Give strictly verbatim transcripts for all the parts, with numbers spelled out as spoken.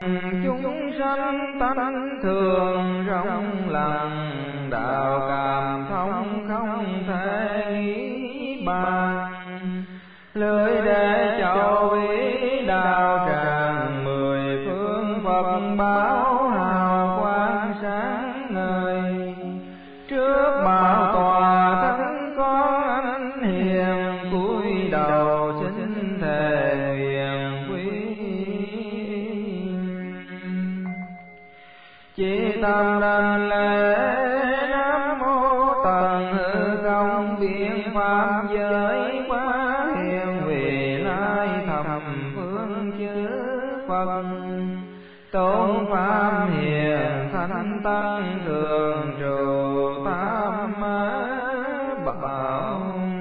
chúng sanh tánh thường rộng lặng, đạo cảm thông không thể nghĩ bàn. Lưỡi để chầu vĩ đạo tràng, mười phương Phật báo hào quang sáng ngời. Trước bảo tòa thánh con anh hiền, cúi đầu xin thề nguyện quy. Chỉ tâm đảnh lễ Nam mô Tần Hư Không biện pháp giới quá hiền, vì lai thập phương chư Phật. Tôn pháp hiền thánh tăng thường trụ tam bảo.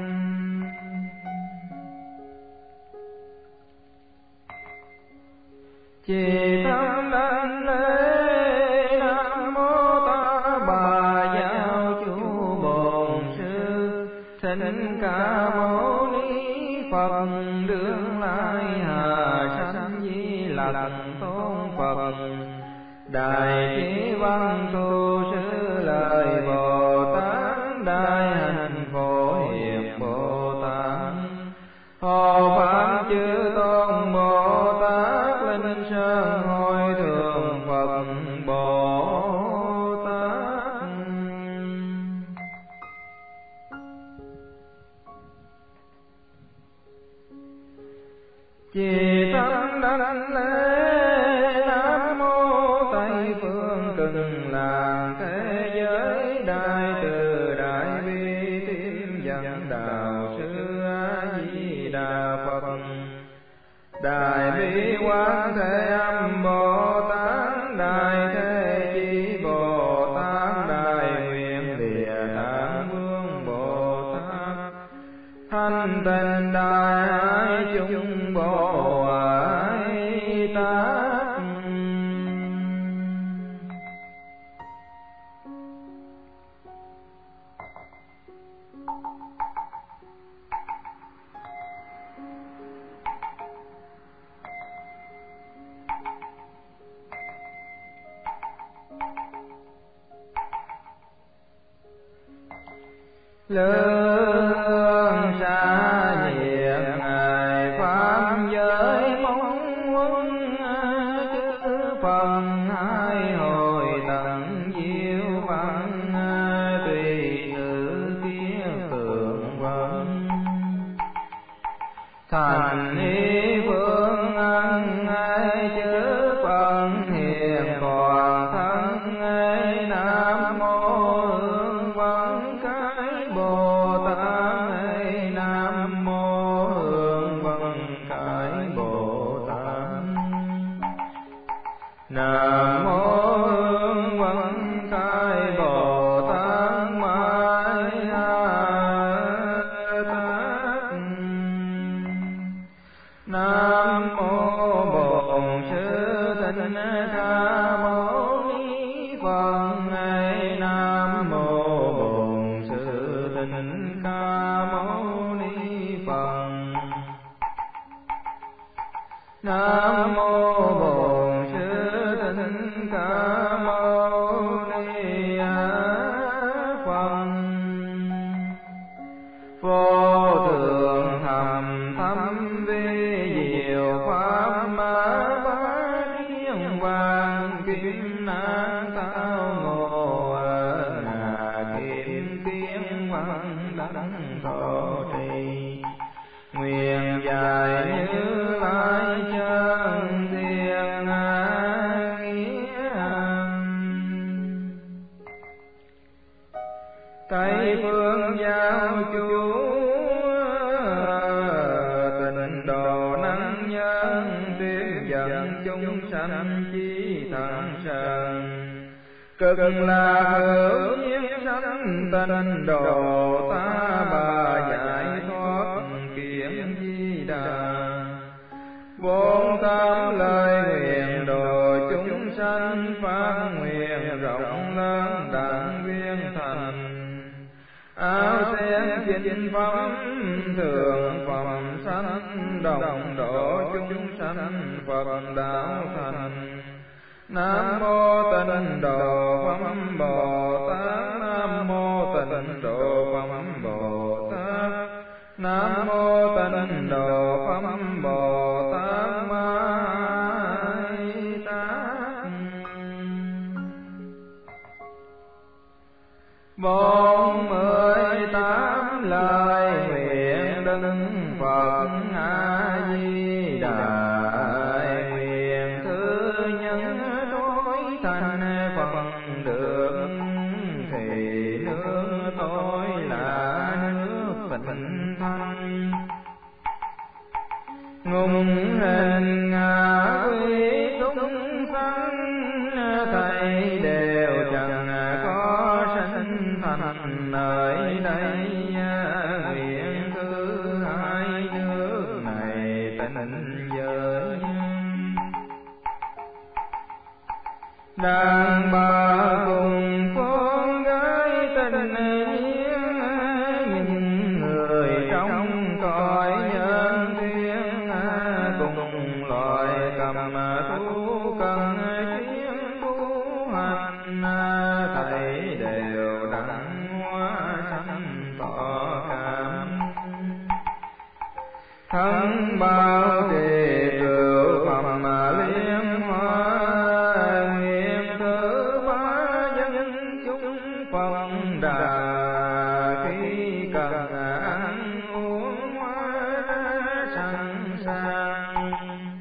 Chỉ tâm đảnh lễ Nam mô Ta Bà Giáo Chủ Bổn Sư Thích Ca Mâu Ni Phật, đương lai hà sanh Di Lặc Tôn Phật. Đại trí văn tu sư lời Bồ Tát, đại hạnh Phổ Hiền Bồ Tát. Hộ pháp chư tôn Bồ Tát, linh sơn hội thượng Phật Bồ Tát. Chỉ tâm đảnh lễ Nam mô Tây phương Cực Lạc thế giới, đại từ đại bi tiên dẫn đạo sư A Di Đà Phật. Đại bi quán thế âm Bồ Tát, đại thế chí Bồ Tát, đại nguyện địa tạng vương Bồ Tát. Thanh tịnh đại ái chúng Bồ Ái Tát. Lương xa nhiệt ngài pháp giới, mong quân chư Phật hai hồi tận diệu văn, tùy tự kia tượng vân. Thành y phương ân ai chư Phật hiền toàn thân ai. Nam mô Hương Văn Cái Bồ Tát ai. Nam mô Hương Văn Cái Bồ Tát. Nam mô Hương Văn Cái Bồ Tát Mai Tát. Nam mô Bổn Sư Thích Ca Mâu Ni Phật. Nam mô Bổn Sư Thích Ca Mâu Ni Phật. Nam mô Bổn Sư Thích Ca Mâu Ni Phật. Vô thượng thầm thâm vi diệu pháp ma bá thiên vàng, kim nan tao ngộ ngà kim kiến văn đảnh thọ trì. Nguyện dài như lai chân thiên nghĩa. Tây phương giáo chủ tịnh độ năng nhân, tuyên dẫn chúng sanh chi thẳng sân. Cực là hữu nhiên sanh tịnh độ, Ta Bà giải thoát kiến Di Đà. Bốn tám lời nguyện độ chúng sanh, phát nguyện rộng lớn đặng viên thành. Áo sen chinh phẩm thường phẩm xa thánh đồng độ chúng sanh Phật đạo thành. Nam mô Tịnh Độ Phẩm Bồ Tát. Nam mô Tịnh Độ Phẩm Bồ Tát. Nam mô Tịnh Độ Phẩm Bồ Tát Ma Tát. Bốn mươi tám lời nguyện Đức Phật A Di Đà. Nguyện thứ nhân tối thành phần được thì nước tôi là nước tịnh thanh. Ngùng hình ngã quý chúng sanh thầy đều chẳng có sinh thành nơi đây. Nguyện thứ hai nước này tịnh giới. Đàn bà cùng con gái tình nhiên, những người trong cõi nhân thiên cùng loài cầm thú cần chiến tu hành. Thầy đều đặng hóa sanh tỏ cảm. Thân bao trì cửu phẩm liên hoa. Nguyện thứ ba dân chúng Phật đà. Khi cần ăn uống hóa sẵn sàng.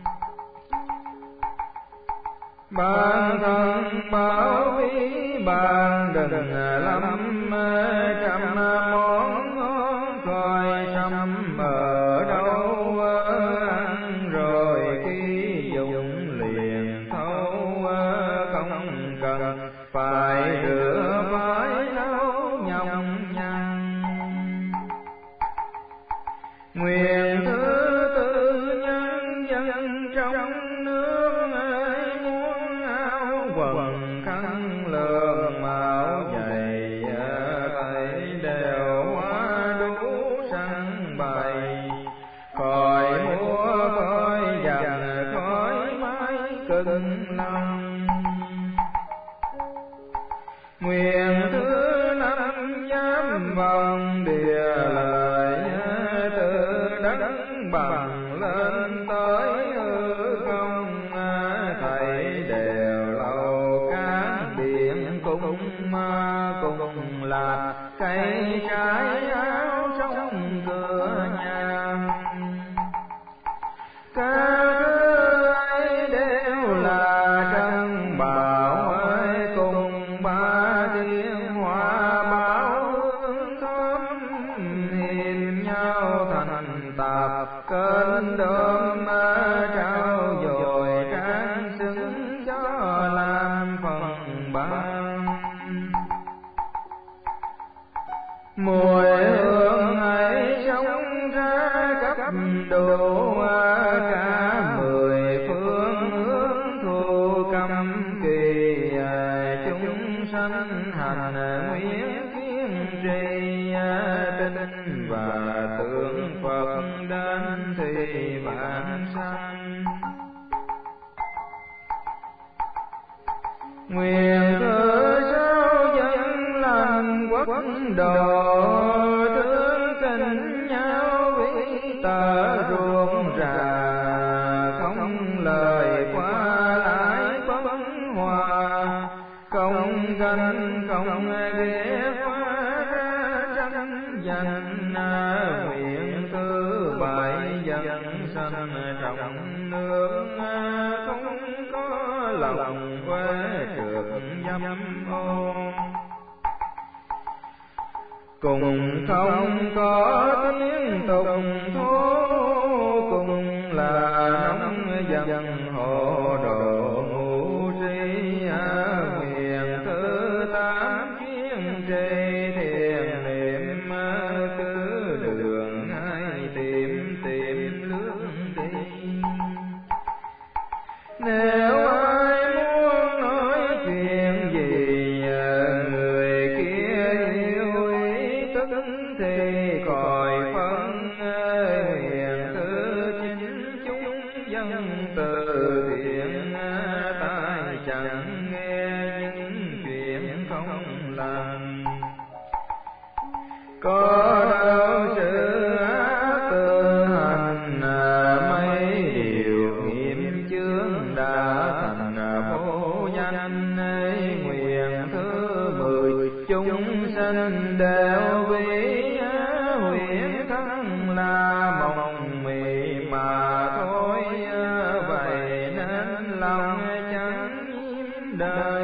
Bản thân bảo quý bạn đừng lắm trăm món ngon coi trăm ở đâu ăn rồi khi dùng liền thâu không cần phải rửa phải nấu nhọc nhằn. Nguyện thứ tư nhân dân trong nước muốn áo quần khăn lường mạo dày thầy đều hóa đủ sẵn bày. Khỏi mua khỏi dần khỏi mái cưng lòng. Nguyện thứ năm dám vòng địa lời từ đấng bằng lên tới hư không. Thầy đều lâu cán biển cùng cùng là cây trái áo trong cửa nhà. Các thứ ấy đều là trân bảo ấy cùng ba tiếng hoa báo hương thơm. Hiền nhau thành tạp cơn đơm trao dồi trang xứng cho làm phần ban. Mùi hương ấy sống ra cấp độ cả mười phương hướng thu cấm kỳ. Chúng sanh hành nguyện kiên trì tin và tưởng Phật đến thì vãng sanh. Nguyện thứ sáu dân lành quốc độ. Thương tình nhau với tờ ruộng rà. Không lời qua lại bất hòa. Không ganh không ghét hóa ra tranh giành. Nguyện thứ bảy dân sanh trọng nước. Không có lòng quê trượt dâm ô. Cùng không có tiếng tùng thố. Cùng là nông dân hộ độ ngũ si. Nguyện thứ tám kiên trì thiền niệm. Cứ đường hay tìm tìm lương đi. Nếu ai muốn nói chuyện gì người kia yêu ý tức thì còi phân. Nguyện thứ nên đều vì huyện thân là mộng mị mà thôi. Vậy nên lòng chẳng nhiễm đời,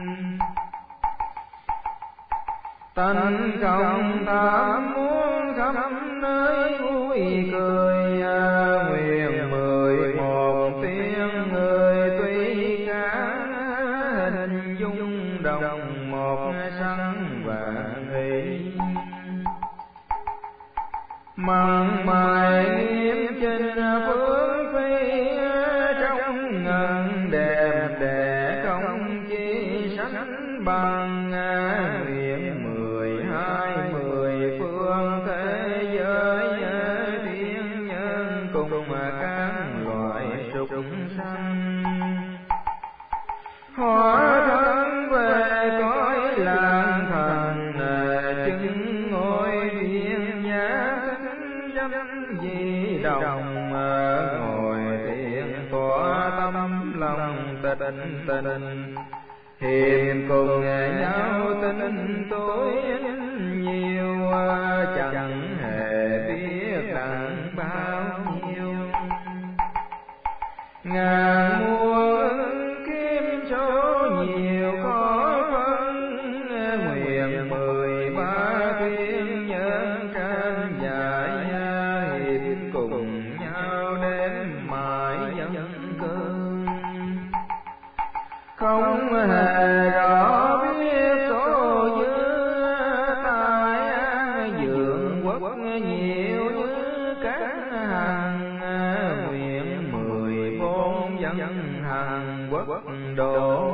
tánh không tham muốn khắp nơi vui cười. Nguyện mười một tiếng người tuy cả hình dung đồng một sanh vạn ý. Mặn mài nghiêm chinh phương phi trong ngân đẹp đẽ không chi sánh bằng. Nguyện mười hai mười phương thế giới thiên nhân cùng các loại súc sanh hóa thân về cõi làng thần. Chứng ngôi viên nhã danh di đồng ngồi thiền tỏa tâm lòng tịnh tịnh. Hiền cùng nhau tính tối nhiều chẳng hề biết tặng bao nhiêu. Ngàn muôn kiếm số nhiều khó phân. Nguyện mười ba thiên nhân trên dạy hiệp cùng nhau đến mãi dân cơn. Không hề rõ biết số dư tại dường quốc nhiều như các hàng. Nguyện mười bốn dân hàng quốc độ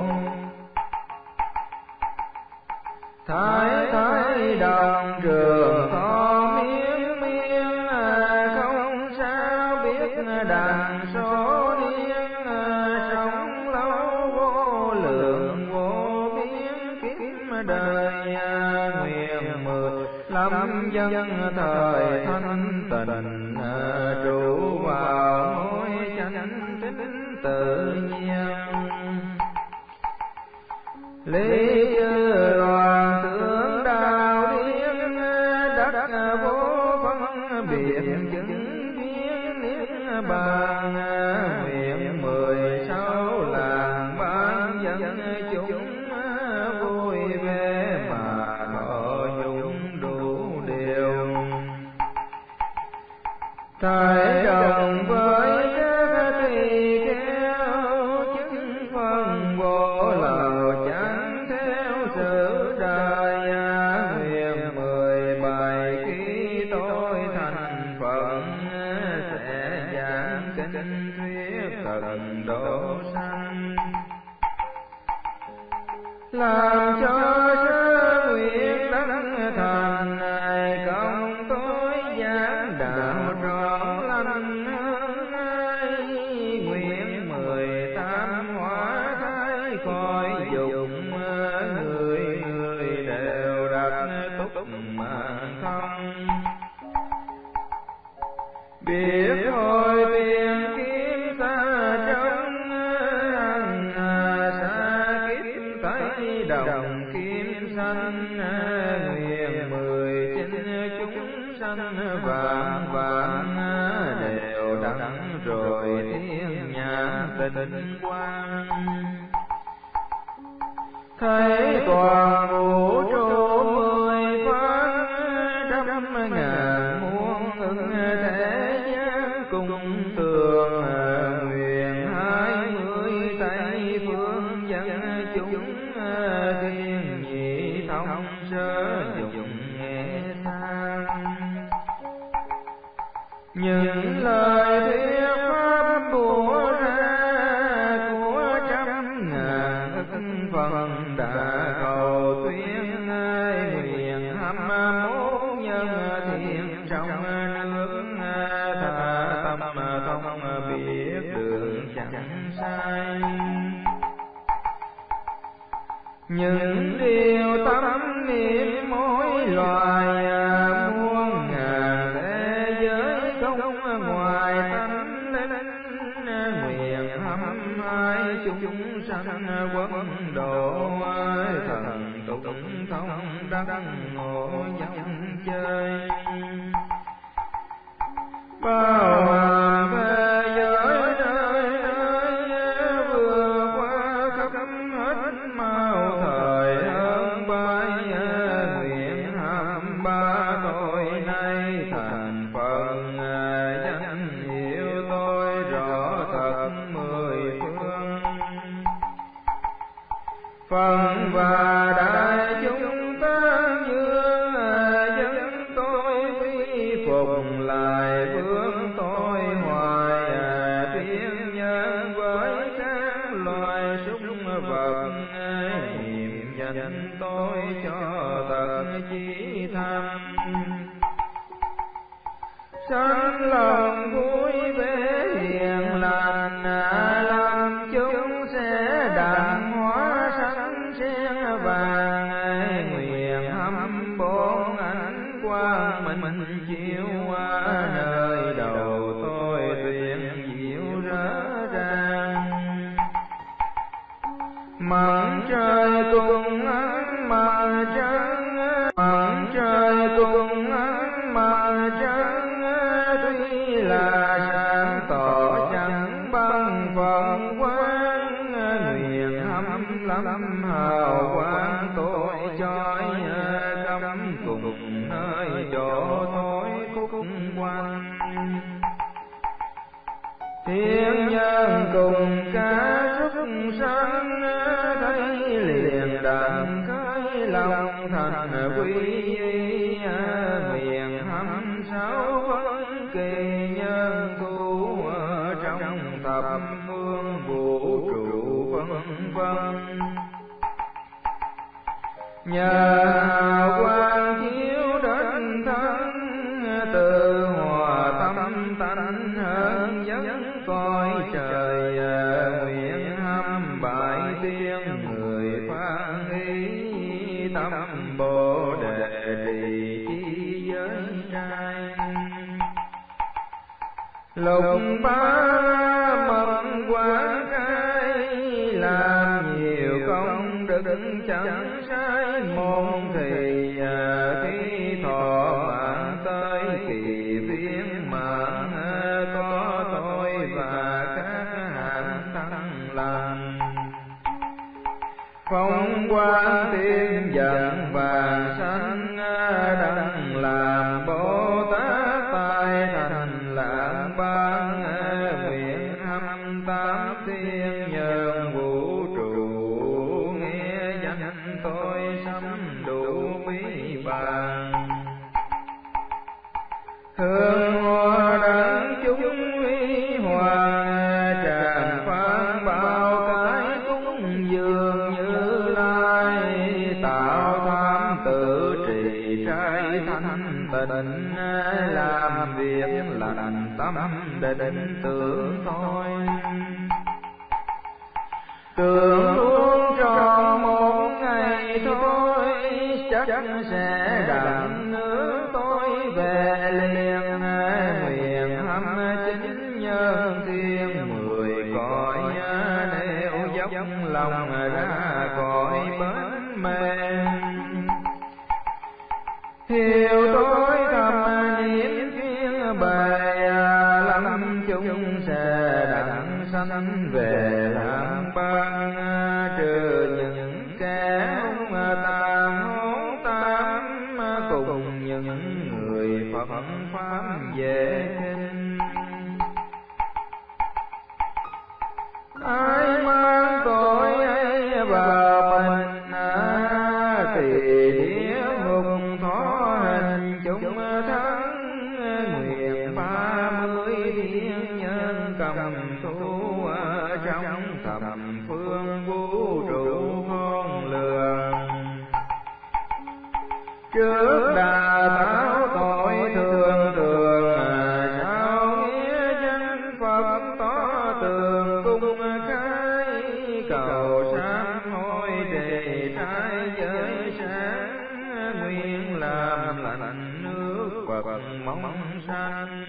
thái thái đồng trường thọ miên miên. Không sao biết đàn số niên. Sống lâu vô lượng vô biên kiếp đời. Nguyện mười lăm dân thời thanh tịnh trụ vào ngôi chánh tín tự nhiên. Lý chư đoàn tướng đạo điên đất vô phân biệt chứng viên niết bàn. Nguyện mười sáu làng ban dân chúng vui vẻ mà thọ dụng đủ điều. Thái đồng với các tỳ kheo chứng phân vô lậu chẳng theo sự đời. Nguyện mười bài khi tôi thành Phật sẽ giảng kinh thuyết tận độ sanh. Làm cho sơ nguyện đắc thành công tôi giảng đạo trọn lành. Nguyện mười tám hóa thái khỏi dụng người người đều đặt túc mà không. Biết hồi tiền kiếm ta trong xa kiếp tới đồng kim sanh. Nguyện mười chín chúng sanh vạn vạn đều đặng rồi thiên nhãn tịnh quang. Thấy toàn vũ trụ mười phương trăm ngàn muôn ưng thế gian cùng tường. Nguyện hai mươi tây phương dân chúng thiên nhị thông sơ dụng nghe sang. Những lời thuyết pháp bủa ra của trăm ngàn ức phần đã cầu tuyên. Nguyện hâm mốt nhân thiên trong nước tha tâm thông biết đường chẳng sai. Những điều tâm niệm mỗi loài muôn ngàn thế giới không ngoài tánh linh. Nguyện hâm hai chúng sanh quốc độ thần tu thông đắc ngộ dòng chơi. Bao hàm thế giới nơi nơi vừa qua khắp hết mau thời hơn bay, nguyện hàm ba tôi nay thành phần danh hiệu tôi rõ thật mười phương. Phần và đại chúng ta dương dân tôi quy phục lại vương tôi hoài, thiên nhân với các loài súc vật niệm danh tôi cho thật chí tham. Sanh lòng vui vẻ hiền lành, làm chúng sẽ đặng hóa sanh sen vàng, nguyện hâm bốn ánh quang mình chiếu qua nơi đầu tôi tuyên diệu rõ ràng. Mặt trời cùng ánh mặt trăng, mặt trời cùng ánh mặt trăng, tuy là sáng tỏ chẳng bằng phần quang, nguyện hâm lâm hào quang tôi chói cắm cùng nơi chỗ tôi khúc quanh. Thiên nhân cùng cả súc sanh thấy liền đặng cái lòng thành quy y, nguyện hâm sáu vấn kỳ nhân thu trong thập phương vũ trụ vân vân. Nhờ hào quang chiếu đến thân, từ hòa tâm tánh hơn dẫn coi trời, nguyện hâm bại tiên người phan ý, tâm bồ đề trì chi giới trai. Lục ba mầm quán khai, làm nhiều công đức chẳng sai môn thì, khi thọ mạng tới kỳ viên mạng, có tôi và các hạng tăng lành. Phong quang tiên dẫn vàng sanh, đặng làm Bồ Tát tài thành lạng ban, nguyện hâm tám thiên nhân vũ trụ, nghe danh tôi sắm đủ quý bàn. Hương hoa đắng chúng huy hoàng, tràn phan bao cái cúng dường Như Lai, tạo tham tự trì trai thanh tịnh, làm việc lành tâm định tưởng thôi. Tưởng luôn tròn một ngày thôi, chắc sẽ đặng nước tôi về liền, nguyện hâm chính nhân thiên mười cõi, nêu dốc lòng ra cõi bến mê. Hiểu tôi thầm niệm chuyên bề, lâm chung sẽ đặng sanh về làm ban, trừ những kẻ hung tàn hỗn tám, cùng những người Phật pháp dễ khinh. Ai mang tội ấy vào mình, thì địa ngục thọ hình chúng thắng, nguyện ba mươi thiên nhân cầm thu trong thập phương vũ trụ khôn lường. Trước đà tạo tội thường thường, sao nghĩa danh Phật tỏ tường cung khai, cầu sám hối trì trai giới sáng, nguyện làm lành nước Phật mong sanh.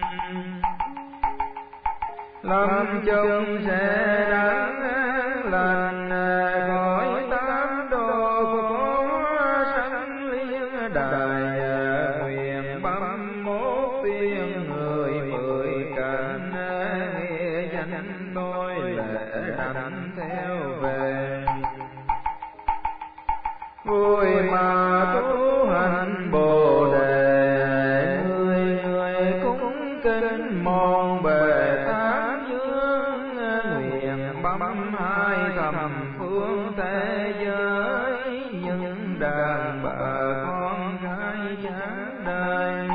Lâm chung sẽ đáng lành, cõi tám đồ khổ danh tôi lễ đảnh theo về. Vui mà tu hành Bồ đề, người người cúng kính mòn bề tám dương, nguyện bấm hai thầm phương thế giới, những đàn bà con gái chán đời.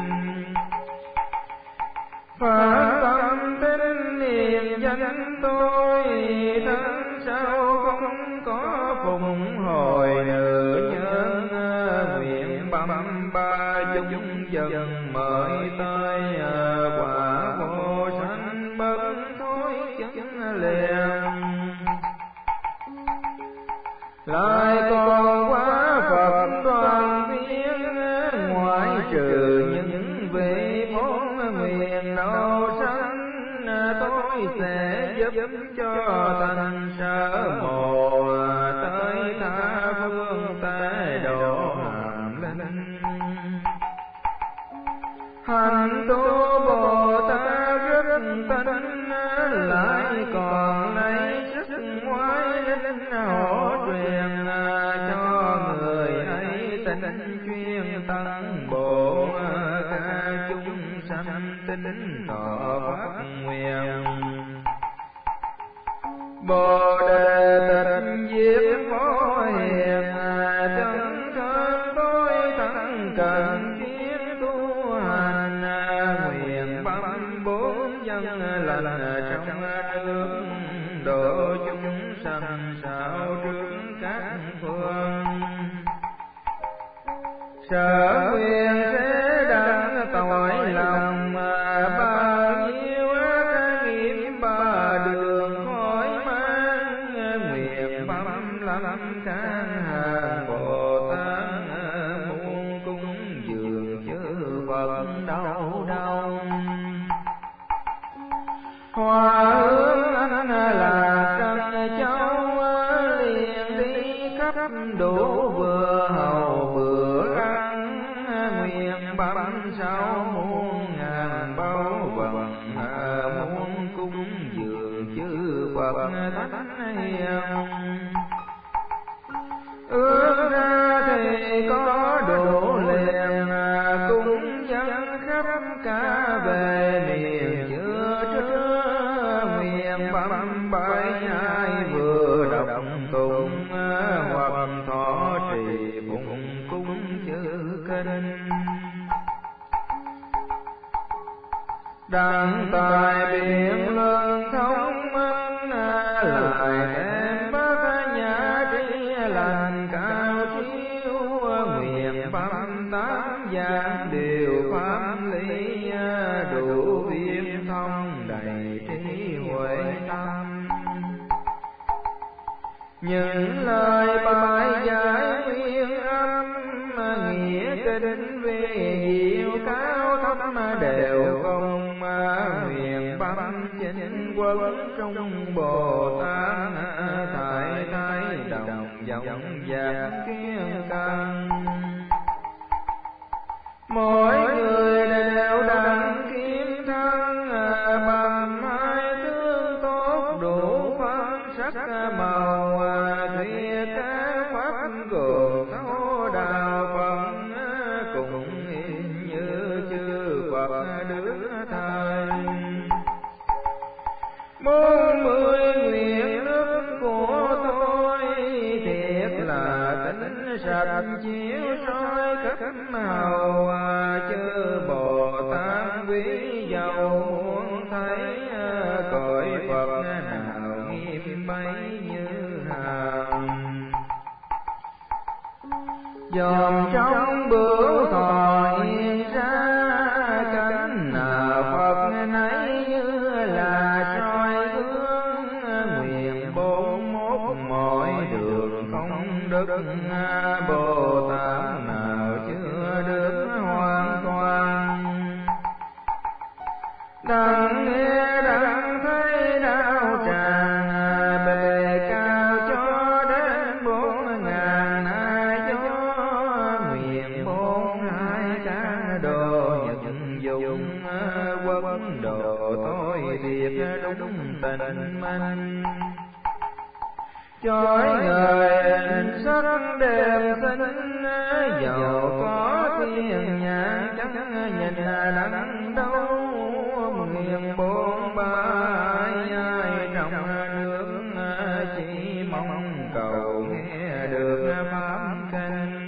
Phật tâm tín niệm danh tôi, thân sau không có phụng hồi nữa nhân, nguyện bấm ba chúng dần mời tới, quả vô sanh bất thối chứng liền. Lại còn quá Phật đoàn viên, ngoại trừ những vị bốn nguyện đầu sanh, tôi sẽ giúp cho thành sở mồ, tới tha phương tế độ hàm linh. Hành tu Bồ Tát rất tinh, lại còn lấy sức ngoại linh hỗ truyền, cho người ấy tình chuyên tăng bộ, ca chúng sanh tín thọ phát nguyện. Bồ đề tịch diệt phó hiền, chân thân tôi thân cần kiến tu hành, nguyện bấm bốn dân lành trong nước, độ chúng sanh sao trước các phương. Sở quyền sẽ đặng tội lòng, bao nhiêu ác nghiệp ba đường khỏi mang, nguyện bấm lâm can hàng Bồ Tát, muôn cúng dường chư Phật đâu đâu. Hoa hương anh là trần châu, liền đi khắp đủ vừa hầu vừa ăn, nguyện bấm sáu muôn ngàn bao vần, muôn cúng dường chư Phật thánh hiền. Ước ra thì có đủ liền, cúng dân khắp cả về miền chưa trưa, nguyện bấm bảy hai vừa đọc tụng, hoặc thọ trì phụng cúng chư kinh. Đặng tài biện luận thông minh, lại thêm bát nhã trí lành cao siêu, nguyện bấm tám dạng điều pháp lý, đủ biết thông đầy trí huệ tâm. Những lời bài giải nguyên âm, nghĩa kinh vi diệu cao thâm đều không, nguyện bấm chính quân trong Bồ Tát, tại thái đồng vọng giác kiên căn. Mỗi người đều đặng kiếm thân, bằng hai tướng tốt đủ phân sắc màu, thuyết các pháp gồm thấu đạo Phật, cùng in như chư Phật đức thời. Bốn mươi nguyện đức của tôi, thiệt là tính sạch chiếu soi khắp màu, chư Bồ Tát quý giàu muốn thấy, cõi Phật nào nghiêm bấy như hàm. Dòm trong bửu thọ hiện ra, cánh nào Phật nấy như là soi gương, nguyện bốn mốt mọi đường không đức, Bồ Tát nào chưa được hoàn toàn. Đặng nghe đặng thấy đạo tràng, bề cao cho đến bốn ngàn hai gió, nguyện bốn hai cả đồ nhận dụng, quốc độ tôi thiệt đúng tình mình. Chói người sắc đẹp xinh, dầu có thiên nhãn chẳng nhìn đắng đâu. Nguyện bốn bãi ai trong nước, chỉ mong cầu nghe được pháp kinh.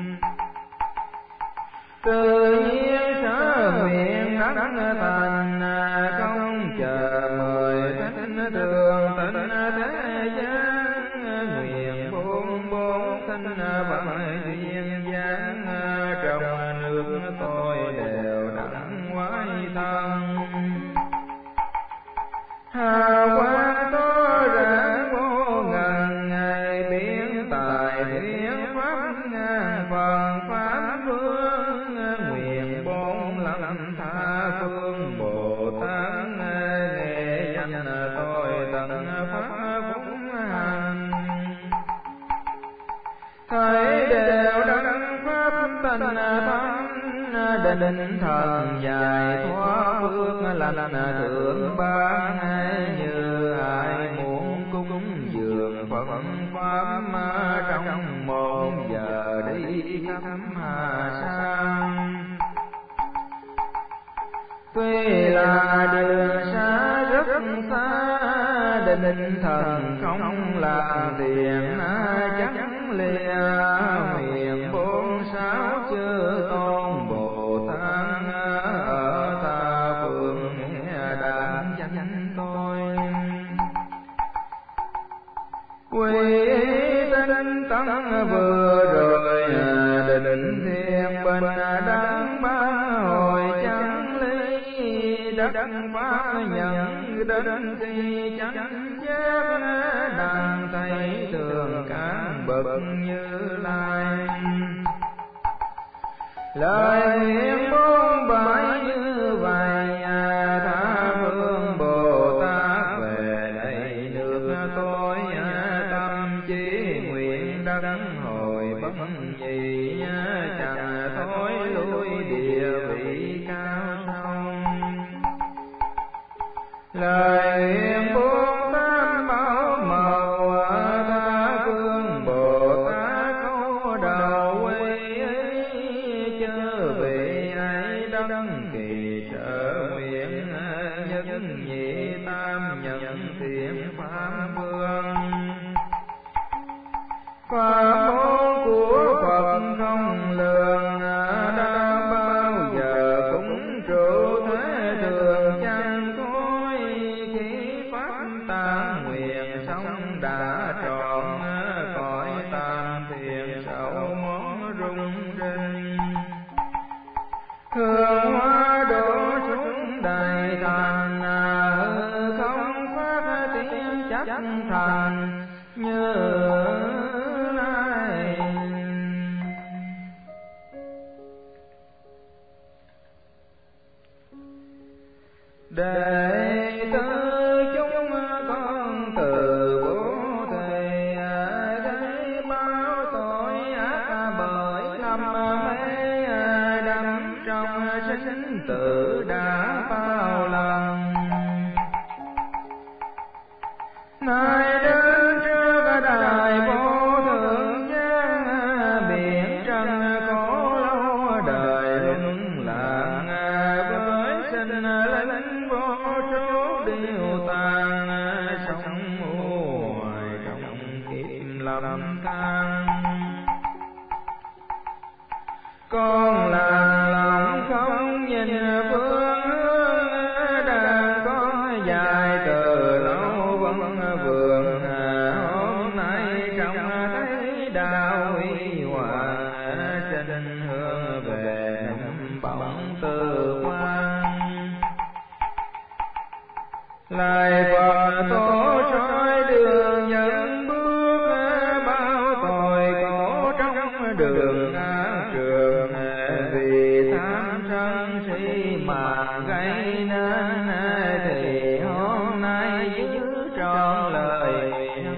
Tự nhiên sở nguyện đắc thành, không chờ mời thánh thường tịnh thế gian. Nguyện bốn bốn thanh văn duyên dáng, trong nước tôi đều đặng quái thân. Hào quang có rạng vô ngần, ngày biến tài biến pháp ngàn phần pháp vương. Nguyện bốn lâm tha phương Bồ Tát, nghe danh tôi tận pháp phúc hành. Thấy đều đăng pháp tịnh thánh, định thần dài thoát phước lành thượng ban. Như ai muốn cúng dường Phật pháp, trong một giờ đi khắp hà sang. Tuy là đường xa rất xa, định thần không làm tiền chắc lìa. Nguyện bốn sáu chư tôn Bồ Tát, ở ta phương nghe đàn danh tôi. Quy tinh tấn vừa rồi, định thiên bình đăng ba hồi chẳng ly. Đất pháp nhận đến khi chẳng chép, đàn thấy thường cán bậc Như Lai. Lời nguyện bốn bãi như vậy, tha phương Bồ Tát về đây nước tôi. Tâm chí nguyện đắc hồi bất nhị, chẳng thối lui địa vị cao sâu. Lời nguyện bốn tám bảo màu, tha phương Bồ Tát có đầu quy. Chư vị ấy đấng kỳ trợ nguyện, nhất nhị tam nhận thiện pháp vương. Pháp môn của Phật không lường, đã bao giờ cũng trụ thế thường chẳng thôi. Khi pháp tam nguyện xong đã trọn, cõi tam thiền sầu món rung rinh. Hương hoa đổ xuống đầy thành, không phát tiếng chắc thành Như Lai. Đệ tử chúng con từ bố thầy, thấy bao tội ác bởi lầm mê đắm trong sinh tử đã bao lần. Nay đến trước đại vô thượng gian, biển trần khổ lâu đời luân lạc. Với sinh linh vô số điều tàn, sống hoài trong kiếp lầm than. Con là lòng không nhìn phương hướng, đang có dài từ lâu vẫn vườn. Hôm nay trong thấy đạo huy hoàng, sinh hương về bóng từ quan. Lại Phật tổ soi đường dẫn bước, bao tội khổ trong đường trường. Vì tham sân si mà gây nên, thì hôm nay giữ trọn lời nguyện.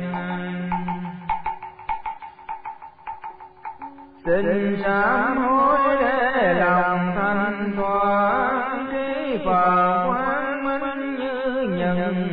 Xin sám hối để lòng thanh thoát, trí Phật quang minh như nhận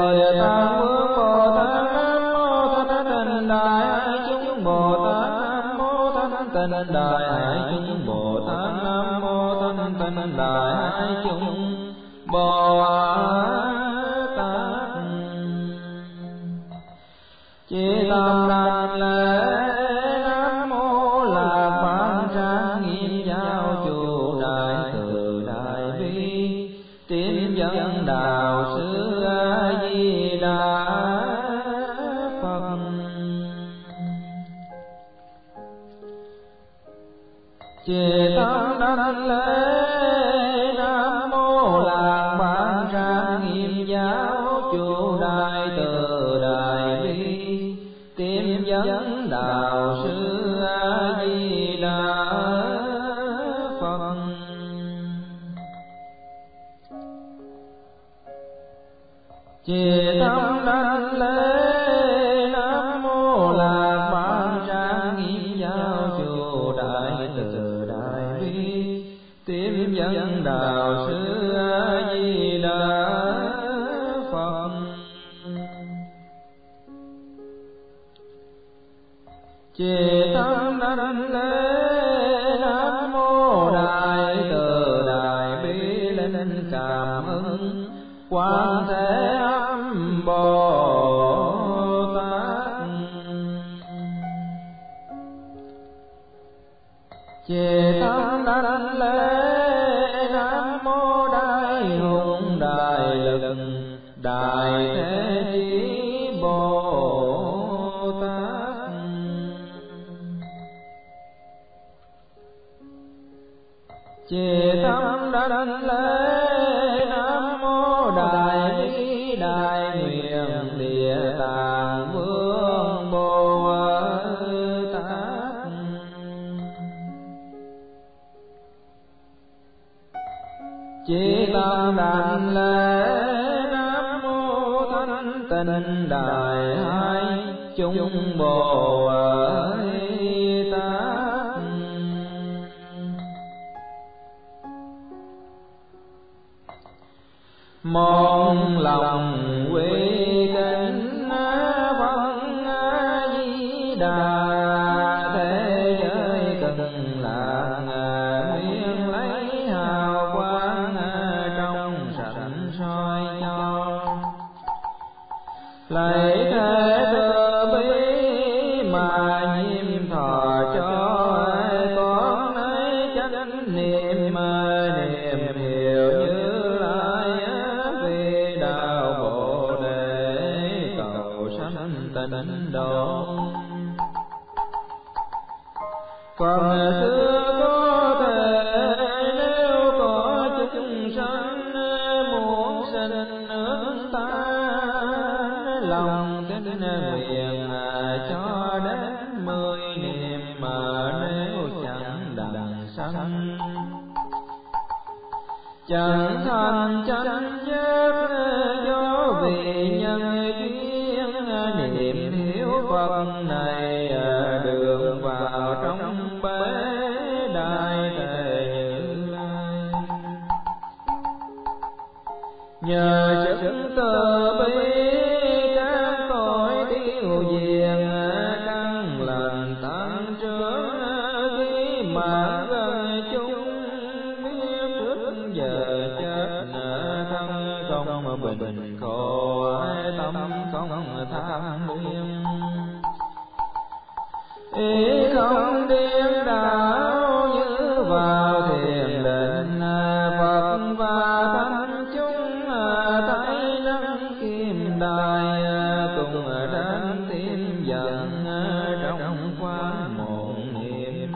Địa Tạng Vương Bồ Tát Nam Mô Thanh Tịnh Đại Hải Chúng Bồ Tát Nam Mô Thanh Tịnh Đại Hải Chúng Bồ Tát Nam Mô Thanh Tịnh Đại Hải Chúng Bồ Tát. Chỉ tâm đảnh lễ Nam Mô Lạc Ban Trang Nghiêm Giáo Chủ Đại Từ Đại Bi Tiếp Dẫn Đạo Sư A Di Đà Phật. Chỉ tâm đảnh lễ Nam Mô Lạc Ban Trang Nghiêm Giáo Chủ Đại Từ Đại Bi Tiếp Dẫn Đạo Sư A Di Đà Phật. Chỉ tâm đảnh lễ Nam Mô Lạc Ban Trang Nghiêm Giáo Chủ Đại Từ Đại Bi Tiếp Dẫn Đạo Sư A Di Đà Phật. Chỉ tâm đảnh lễ Nam Mô Đại Từ Đại Bi Linh Cảm Ứng Quan Thế Âm Bồ Tát. Chỉ tâm đảnh lễ Nam Mô Đại Hùng Đại Lực Đại Thế Chí Bồ Tát. Chỉ tâm đảnh lễ Nam Mô Đại Bi Đại Nguyện Địa Tạng Vương Bồ Tát. Chỉ tâm đảnh lễ Nam Mô Thanh Tịnh Đại Hải Chúng Bồ Tát. Môn lòng quy kính Phật A Di Đà thế giới cần lạc nguyện lấy hào quang trong sạch soi cho lấy thế từ bi mà nhiêm thọ cho con ấy chánh niệm niệm hiểu như lai vì đạo Bồ Đề cầu sanh tịnh độ. Phần xưa có thể nếu có chúng sanh muốn sinh nước ta lòng kính nguyện cho đến mười niệm mà nếu chẳng đặng sanh chẳng thành chánh giác do vì nhân duyên niệm hiếu Phật này đường vào trong bế đại thể Như Lai. Nhờ sức từ bi các cõi tiêu diệt căn lành tăng trưởng khi mà gần chúng biết trước giờ chết thân không bình khổ tâm không tham luyện ý không điên đảo như vào thiền định Phật và thánh chúng thấy nắng kim đài cùng đến tim giận trong quán một niệm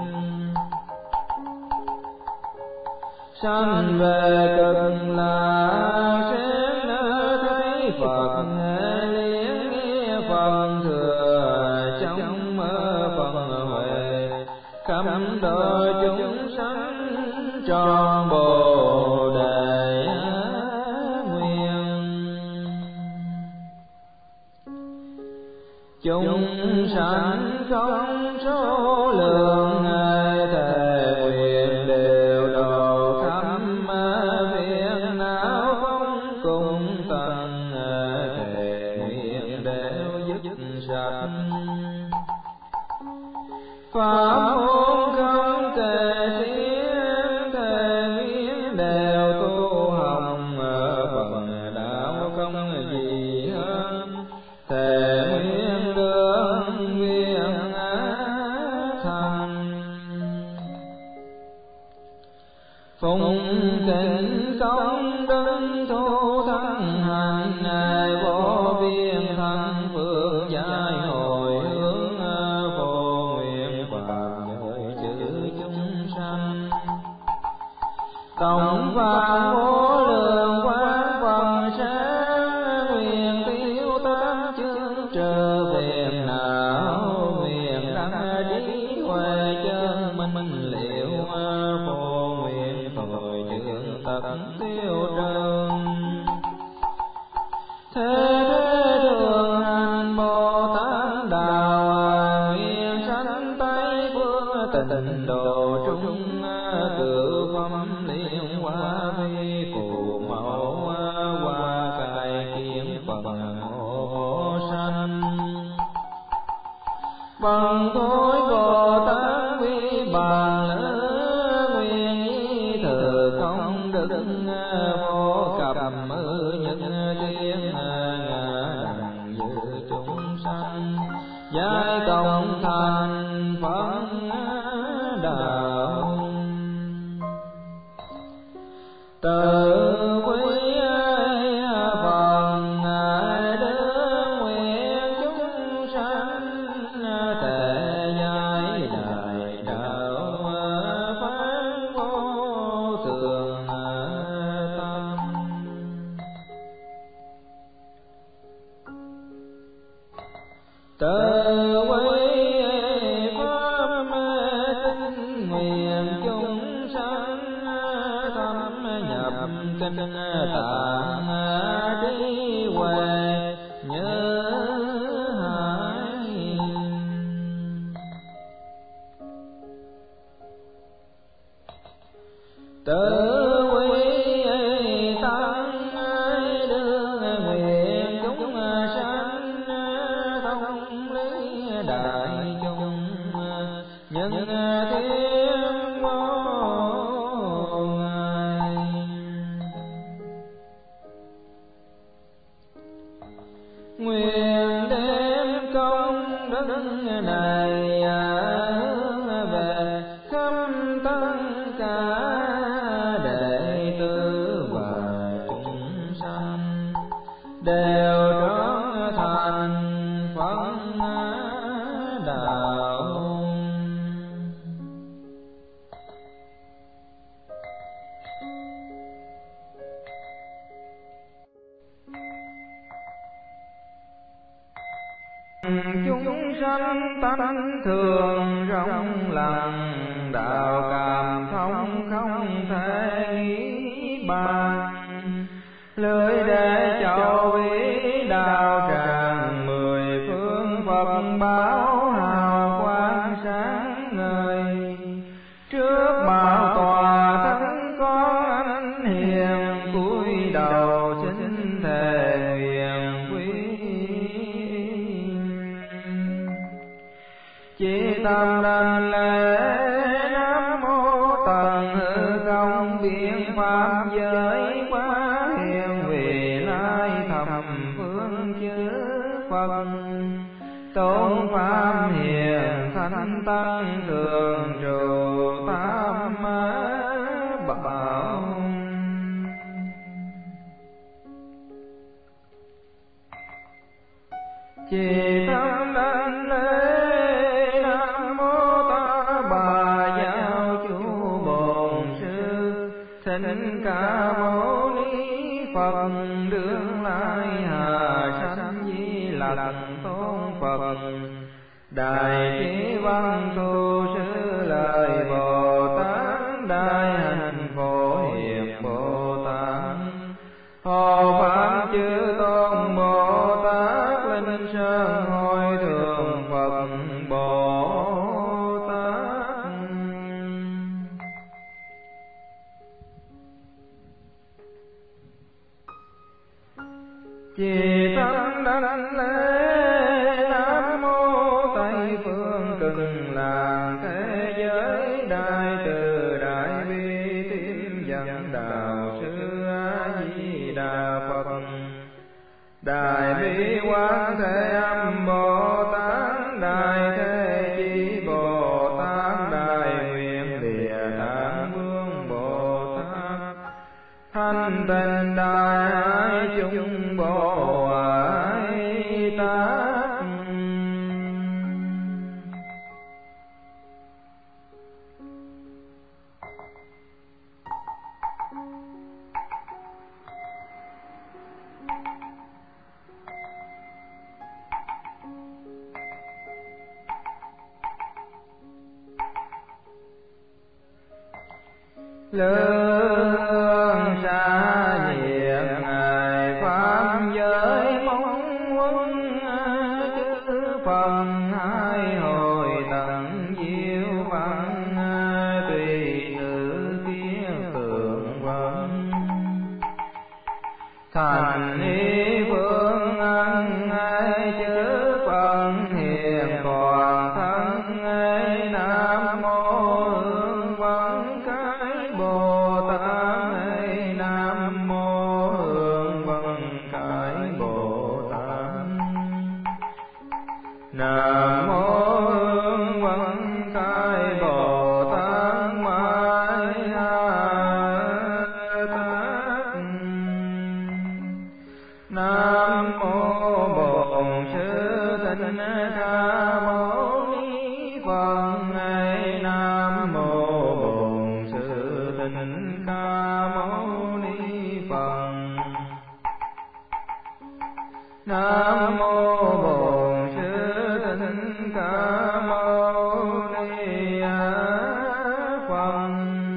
sanh về cực lạc sẽ thấy Phật liếng nghe Phật thừa trong mơ Phật huệ cấm độ chúng sanh tròn Bồ Đề nguyện. Chúng sanh không số lượng thề nguyện đều độ khắp phiền não không cùng tận thể dứt sạch. Pháp môn không kể xiết, thề miếng đều tu học, phần đạo không gì hơn, thề miếng đương viên thành. Phụng kính công đức thu thân hành, vô biên thành phương giải hồi hướng, vô nguyện phàm giới chữ chúng sanh. Tổng và vô lượng quán phần sáng, nguyện tiêu tám chương trừ phiền não, nguyện đăng trí huệ chân minh liệu, vô nguyện tội chương tất tiêu trừ. Thế thế thường hành Bồ Tát đạo, nguyện sanh Tây phương tịnh độ trung, cử phẩm liên hoa vi phù mẫu, hoa cải kiến phần hộ sanh. Bằng thối Bồ Tát vi bàn lỡ, nguyện nhi thừa công đức vô cập ư nhân thiên, ngã đặng dự chúng sanh, giải công thành phân đạo. Tự quý phần đức nguyện chúng sanh, thể giải đại đạo phán vô thường tâm. Tự quý pháp tinh nguyện chúng sanh, thâm nhập kinh tạng trí huệ như hải. Tự quý tăng đương nguyện chúng sanh, thông lý đại chúng nhân thiên vô ngại. Nguyện đem công đức này hướng về khắp tất cả đệ tử và chúng sanh, đều trở thành phân đạo. Chúng sanh tánh thường rộng lặng, đạo cảm thông không thể nghĩ bàn. Lưỡi để chầu vĩ đạo tràng, mười phương Phật bảo hào quang sáng ngời. Trước bảo tòa thân con anh hiền, cúi đầu xin thề nguyện quy. Chỉ tâm đảnh lễ Nam mô Tần Hư Không biện pháp giới quá hiền, vì lai thập phương chư Phật. Tôn pháp hiền thánh tăng thường trụ tam bảo. Chỉ tâm đảnh lễ Nam mô Ta Bà Giáo Chủ Bổn Sư Thích Ca Mâu Ni Phật, đương lai hà sanh Di Lặc Tôn Phật. Đại trí văn tu sư lời Bồ Tát, đại hạnh phổ hiền Bồ Tát. Hộ pháp chư tôn Bồ Tát, linh sơn hồi thường Phật Bồ Tát. Chỉ tâm đảnh lễ Đại bi quán thế âm Bồ Tát, Đại thế chí Bồ Tát, Đại nguyện địa tạng vương Bồ Tát, thanh tịnh đại ái chúng Bồ Ái Tát. Lương xa nhiệt ngài pháp giới mong quân, chư phần hai hồi tận diệu văn, tùy tự kiết tượng vấn. Thành ý phương ân chư phần hiền toàn thân, Nam mô Hương Văn Cái Bồ Tát, Nam mô Hương Văn Cái Bồ Tát, Nam mô Hương Văn Cái Bồ Tát Ma Tát. Nam mô Bổn Sư Thích Ca Mâu Ni Phật, Nam mô Bổn Sư Thích Ca Mâu Ni Phật, Nam mô Bổn Sư Thích Ca Mâu Ni Phật.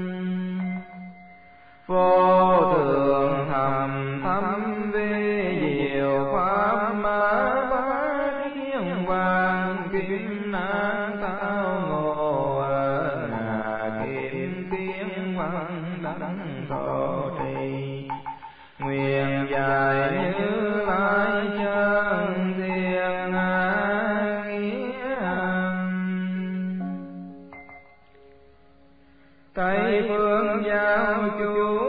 Vô thượng thầm thâm vi diệu pháp ma bá thiên vàng kim nan tao ngộ, ngà kim kiến văn đảnh thọ trì. Nguyện dài như lai chân thiên nghĩa. Tây phương giáo chủ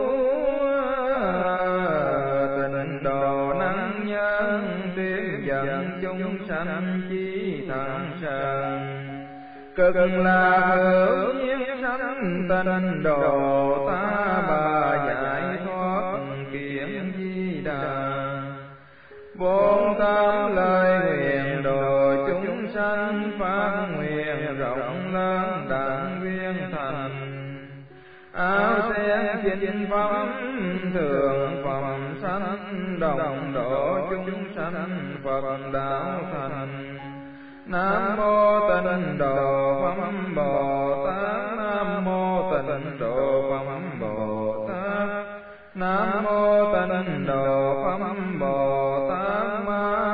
tịnh độ năng nhân, tuyên dẫn chúng sanh chi thẳng sân. Cực là hữu nhiên sanh tịnh độ, ta bà giải thoát kiến di đà. Bốn tám lời nguyện độ chúng sanh, phát nguyện rộng lớn đặng viên thành. Áo sen chính phẩm thượng phẩm sanh, đồng độ chúng sanh Phật đạo thành. Nam mô tịnh độ phẩm Bồ Tát, Nam mô tịnh độ phẩm Bồ Tát, Nam mô tịnh độ phẩm Bồ Tát Ma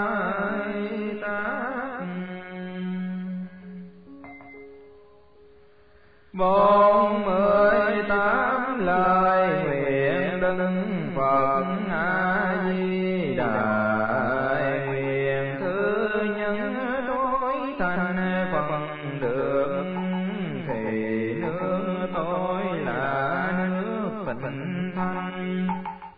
Tát. Bốn mươi tám lời nguyện đấng Phật A Di Đà, nguyện thứ nhân đối thành Phật được, thì nước tôi là nước tịnh thanh.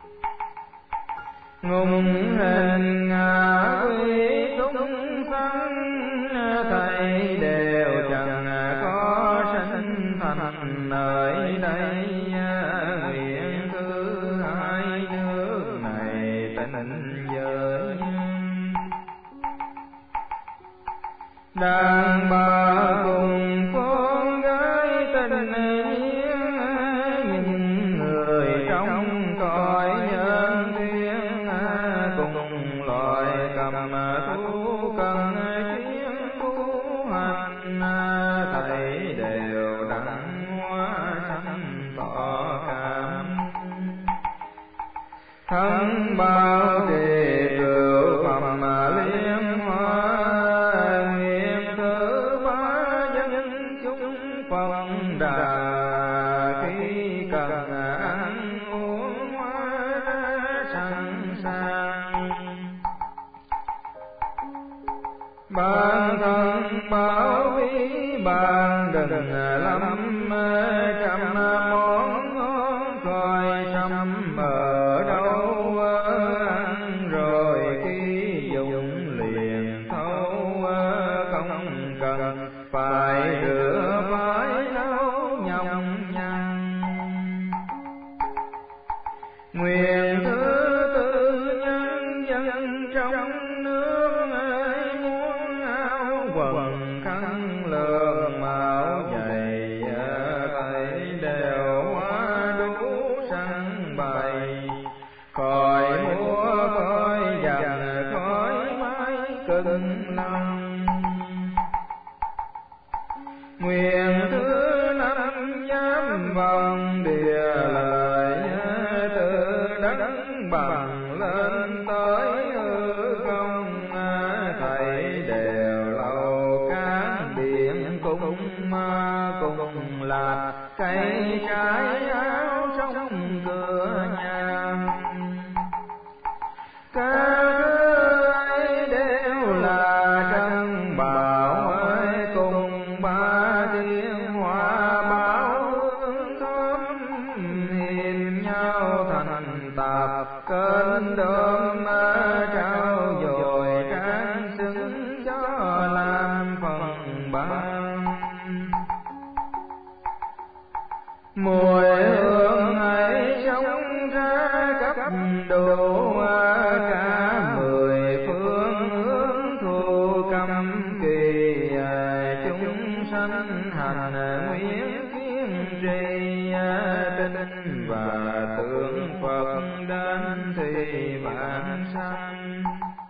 Ngùng hình ngã quý chúng sanh, thầy đều chẳng có sanh thành nơi đây. Nguyện thứ hai nước này tịnh giới, đàn bà cùng con gái tình nhiên, những người trong cõi nhân thiên, cùng loài cầm thú cần chiến tu hành. Thầy đều đặng hóa sanh tỏ cảm, thân bao trì cửu phẩm liên hoa. Nguyện thứ ba dân chúng Phật đà, khi cần ăn uống sẵn sàng. Bản thân bảo quý bạn đừng lắm, trăm món ngon coi trăm ở đâu ăn rồi trong nước ơi muốn áo quần khăn lường mạo dày thấy đều hoa đủ săn bày khỏi múa khỏi dần khỏi mái cưng lòng nguyện thứ năm giám vòng địa lời từ đấng bằng lên tới hư không thầy đều lâu cán biển cùng cùng là cây trái áo trong cửa nhà ca ấy đều là trân bảo ơi cùng ba tiếng hoa báo hương thơm hiền nhau thành tạp cơn đơm trao dồi trang xứng cho làm phần ban mùi hương ấy sống ra cấp độ cả mười phương hướng thu cấm kỳ chúng sanh hành nguyện kiên trì tin và tưởng Phật đến thì vãng sanh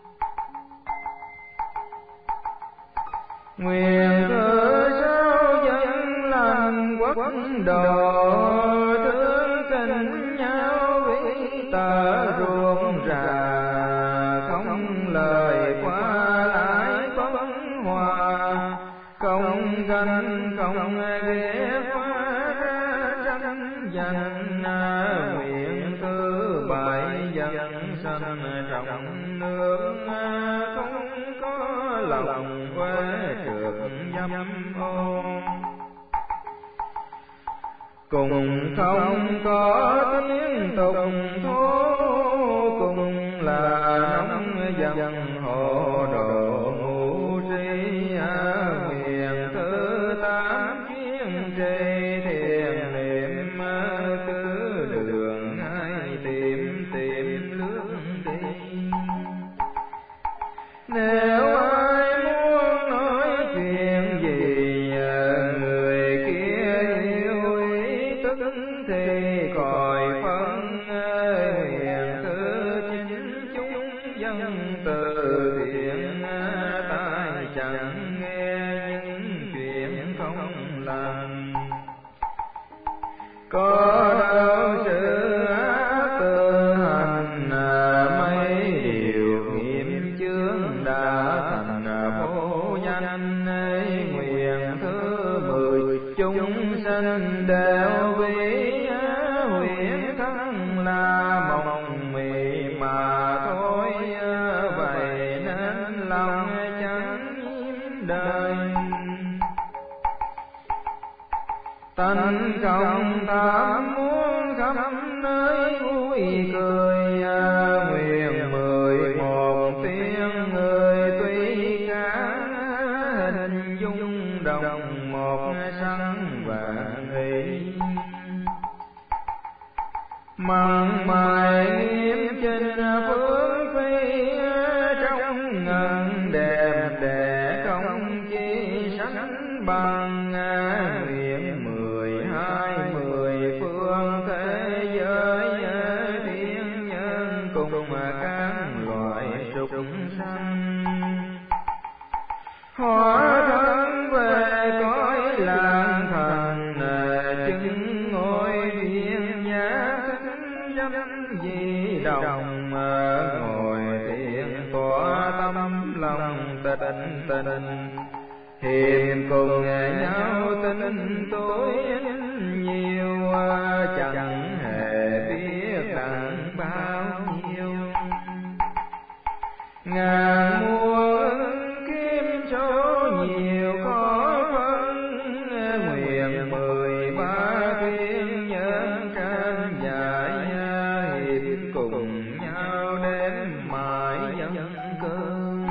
nguyện thơ sao dân lành quốc độ thương tình nhau vĩ tờ ruộng rà không lời qua lại bấn hòa không ganh không ghé qua ra tranh giành nguyện thứ bảy dân sanh trọng nước không có lòng quê trượt dâm ô cùng không có tiếng tùng thố cùng là nóng dần hộ độ ngũ si nguyện thứ tám kiên trì thiền niệm cứ đường hai tìm tìm lương đi nếu ai muốn nói chuyện gì người kia yêu ý tức thì còi phân nguyện thứ chính chúng dân từ thiện tai chẳng nghe những chuyện không lành có đâu sự ác tự hành mấy điều nghiệm chướng đã thành vô danh nguyện thứ mười chúng sanh đều vì nguyện thân là mộng mị mà thôi vậy nên lòng chẳng nhiễm đời tánh không tham muốn khắp nơi vui cười nguyện mười một tiếng người tuy cả hình dung đồng một sanh vạn ý mặn mài nghiêm trên phương phi trong ngần đẹp đẽ không chi sánh bằng nguyện mười hai mười phương thế giới thiên nhân cùng các loại súc sanh hóa thân về cõi làng thần chứng ngôi viên nhã thính danh di đồng ngồi thiền tỏa tâm lòng tịnh tịnh hiền cùng nhau tin tối nhiều chẳng hề biết tặng bao nhiêu ngàn muôn kiếm số nhiều khó phân nguyện mười ba thiên nhân trên dạy hiệp cùng nhau đến mãi dân cơn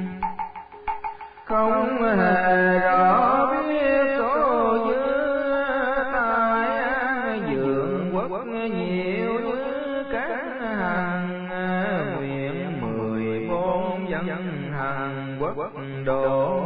không hề rõ biết số dư tại an dưỡng quốc nhiều như các hàng nguyện mười bốn dân hàng quốc độ.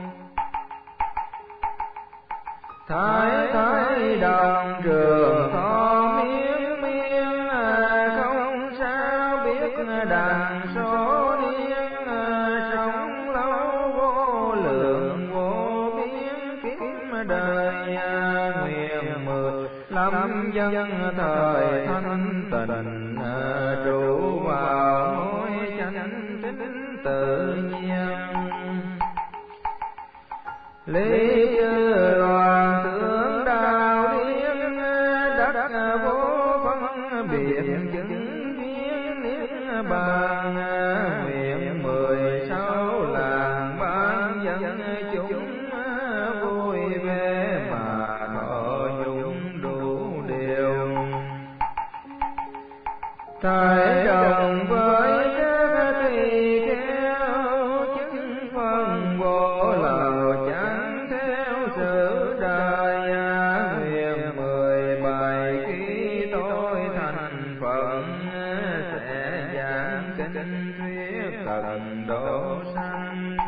Thái thái đồng trường thọ miên miên, không sao biết đàn số niên, sống lâu vô lượng vô biên kiếm đời. Nguyện mười lăm dân thời thanh tịnh, trụ vào ngôi chánh tín tự nhiên. Lý chư đoàn tướng đạo điên, đất vô phân biệt chứng viên niết bàn. Nguyện mười sáu làng ban dân chúng, vui vẻ mà thọ dụng đủ điều. Thái đồng với các tỳ kheo, chứng phân vô lậu chẳng theo sự đời. Nguyện mười bài khi tôi thành Phật, sẽ giảng kinh thuyết tận độ sanh.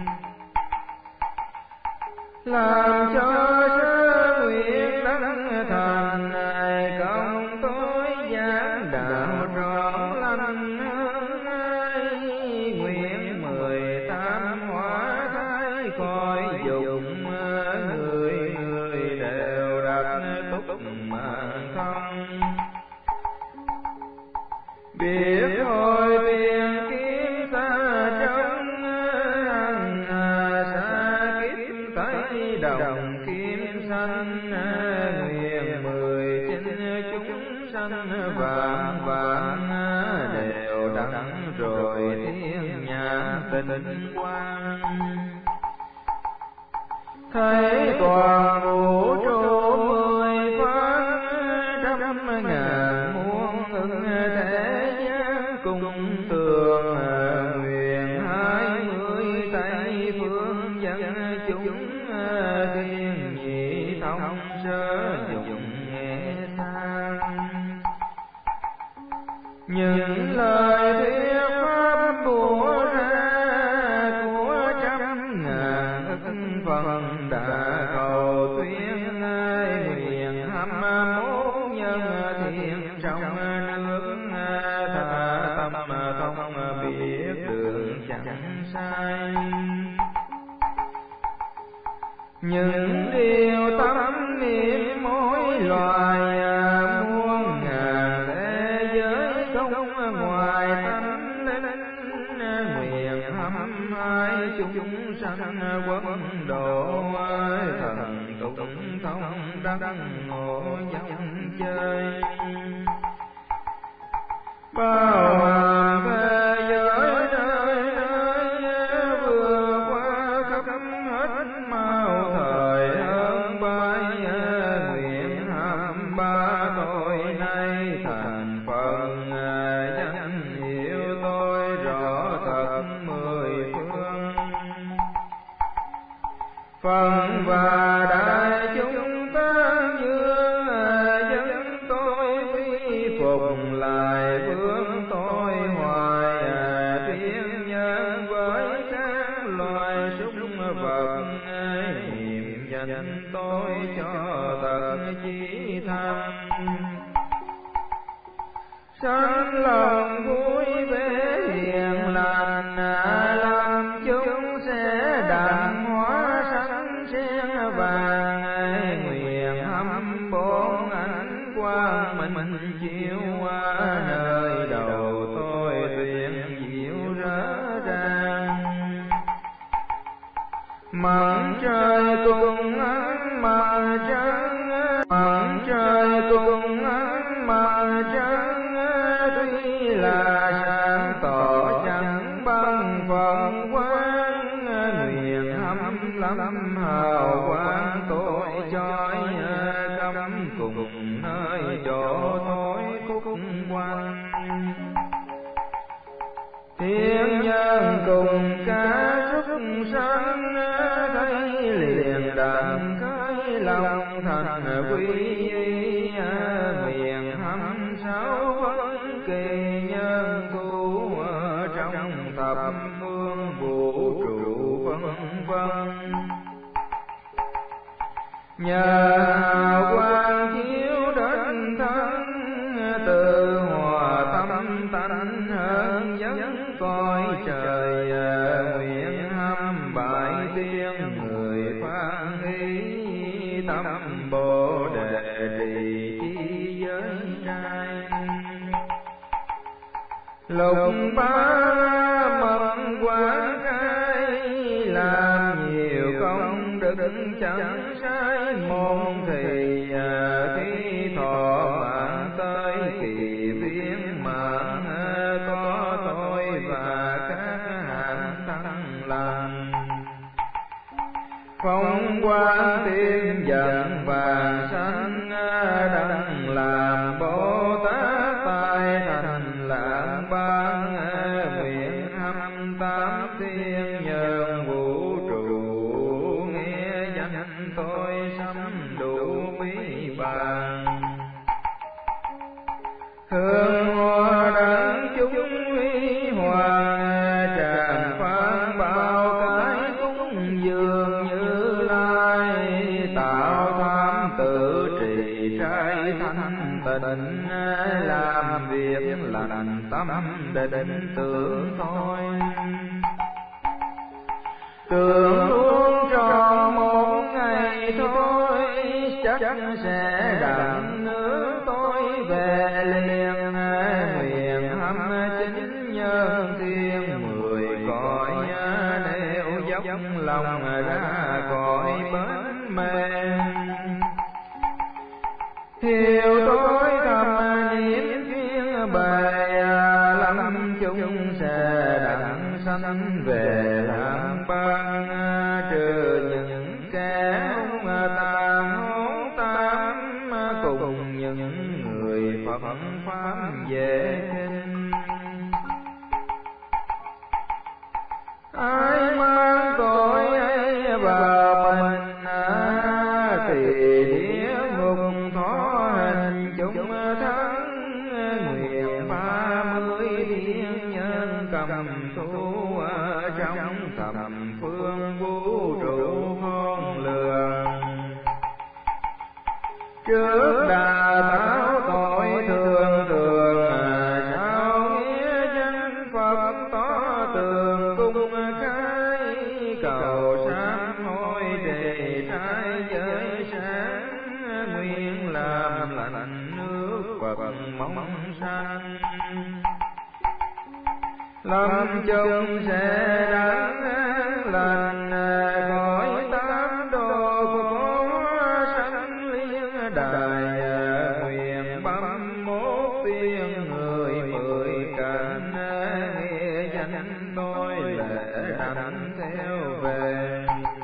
Làm cho sơ nguyện đắc thành, công tôi giảng đạo trọn lành. Nguyện mười tám hóa thái khỏi dụng, người người đều đặt túc mạng không. Biết hồi tiền kiếm ta trong, xa kiếp tới đồng kim sanh. Nguyện mười chính chúng sanh vạn vạn, đều đặng rồi thiên nhãn tịnh quang. Thấy toàn vũ trụ mười phương, trăm ngàn muôn ưng thế gian cùng tường. Nguyện hai mươi tây phương dân chúng, thiên nhị thông sơ dụng nghe sang. Những lời thuyết pháp bủa ra, của trăm ngàn ức phần đã cầu tuyên. Nguyện hâm mốt nhân thiên trong nước, thà tâm thông biết đường chẳng sai. Những điều tâm niệm mỗi loài, muôn ngàn thế giới không ngoài tánh linh. Nguyện hâm hai chúng sanh quốc độ, thần tục thông đắc ngộ dòng chơi. Bao hàm thế giới nơi nơi, vừa qua khắp hết mau thời hơn bay. Nguyện hàm ba tôi nay thành phần, danh hiệu tôi rõ thật mười phương. Phần và đại chúng ta dương, dân tôi quy phục lại vương tôi hoài. Thiên nhân với các loài súc vật, niệm danh tôi cho thật chí tham. Sanh lòng vui vẻ hiền lành, làm chúng sẽ đặng hóa sanh sen vàng. Nguyện hâm bốn ánh quang mình chiếu qua, nơi đầu tôi tuyên diệu rõ ràng. Mặt trời cùng ánh mặt trăng, mặt trời cùng ánh mặt trăng. Tuy là sáng tỏ chẳng bằng phần quang, nguyện hâm lắm hào quang tôi chói. Cắm cùng nơi chỗ tôi khúc quanh. Thiên nhân cùng cả súc sanh, thấy liền đặng cái lòng thành quy y. Nguyện hâm sáu vấn kỳ nhân tu trong thập phương, vũ trụ vân vân. Nhờ hào quang chiếu đến thân, từ hòa tâm tánh hơn dẫn cõi trời. Nguyện hâm bại tiên người phan ý, tâm bồ đề trì chi giới trai. Lục bá mật quán khai, làm nhiều công đức chẳng sai môn thì. Khi thọ mạng tới kỳ viên mạng, có tôi và các hạng tăng lành. Phong quang tiên dẫn vàng sanh, đặng làm Bồ Tát tài thành lạng ban. Nguyện hâm tám thiên nhân vũ trụ, nghe danh tôi sắm đủ quý bàn. Hương hoa đắng chúng huy hoàng, tràn phan bao cái cúng dường Như Lai. Tạo tham tự trì trai thanh tịnh, làm việc lành tâm định tưởng thôi. Tưởng luôn tròn một ngày thôi, chắc sẽ đặng nước tôi về liền. Nguyện hâm chính nhân thiên mười cõi, nêu dốc lòng ra cõi bến mê. Thiều tôi thầm niệm duyên bề, lâm chung sẽ đặng sanh về làm ban. Trừ những kẻ hung tàn hỗn tám, cùng những người Phật pháp dễ khinh. Ai mang tội ấy vào mình, thì địa ngục thọ hình chúng thân. Nguyện ba mươi thiên nhân cầm thu, trong thầm phương vũ trụ khôn lường. Trước đà tạo tội thường thường, sao nghĩa danh Phật tỏ tường cung khai. Cầu sám hối trì trai giới sáng, nguyện làm lành nước Phật mong sanh. Lâm chung sẽ đáng lành, cõi tám đồ khổ sanh liên đài. Nguyện bấm mốt tiên người mười cảnh, nghe danh tôi lễ đảnh theo về.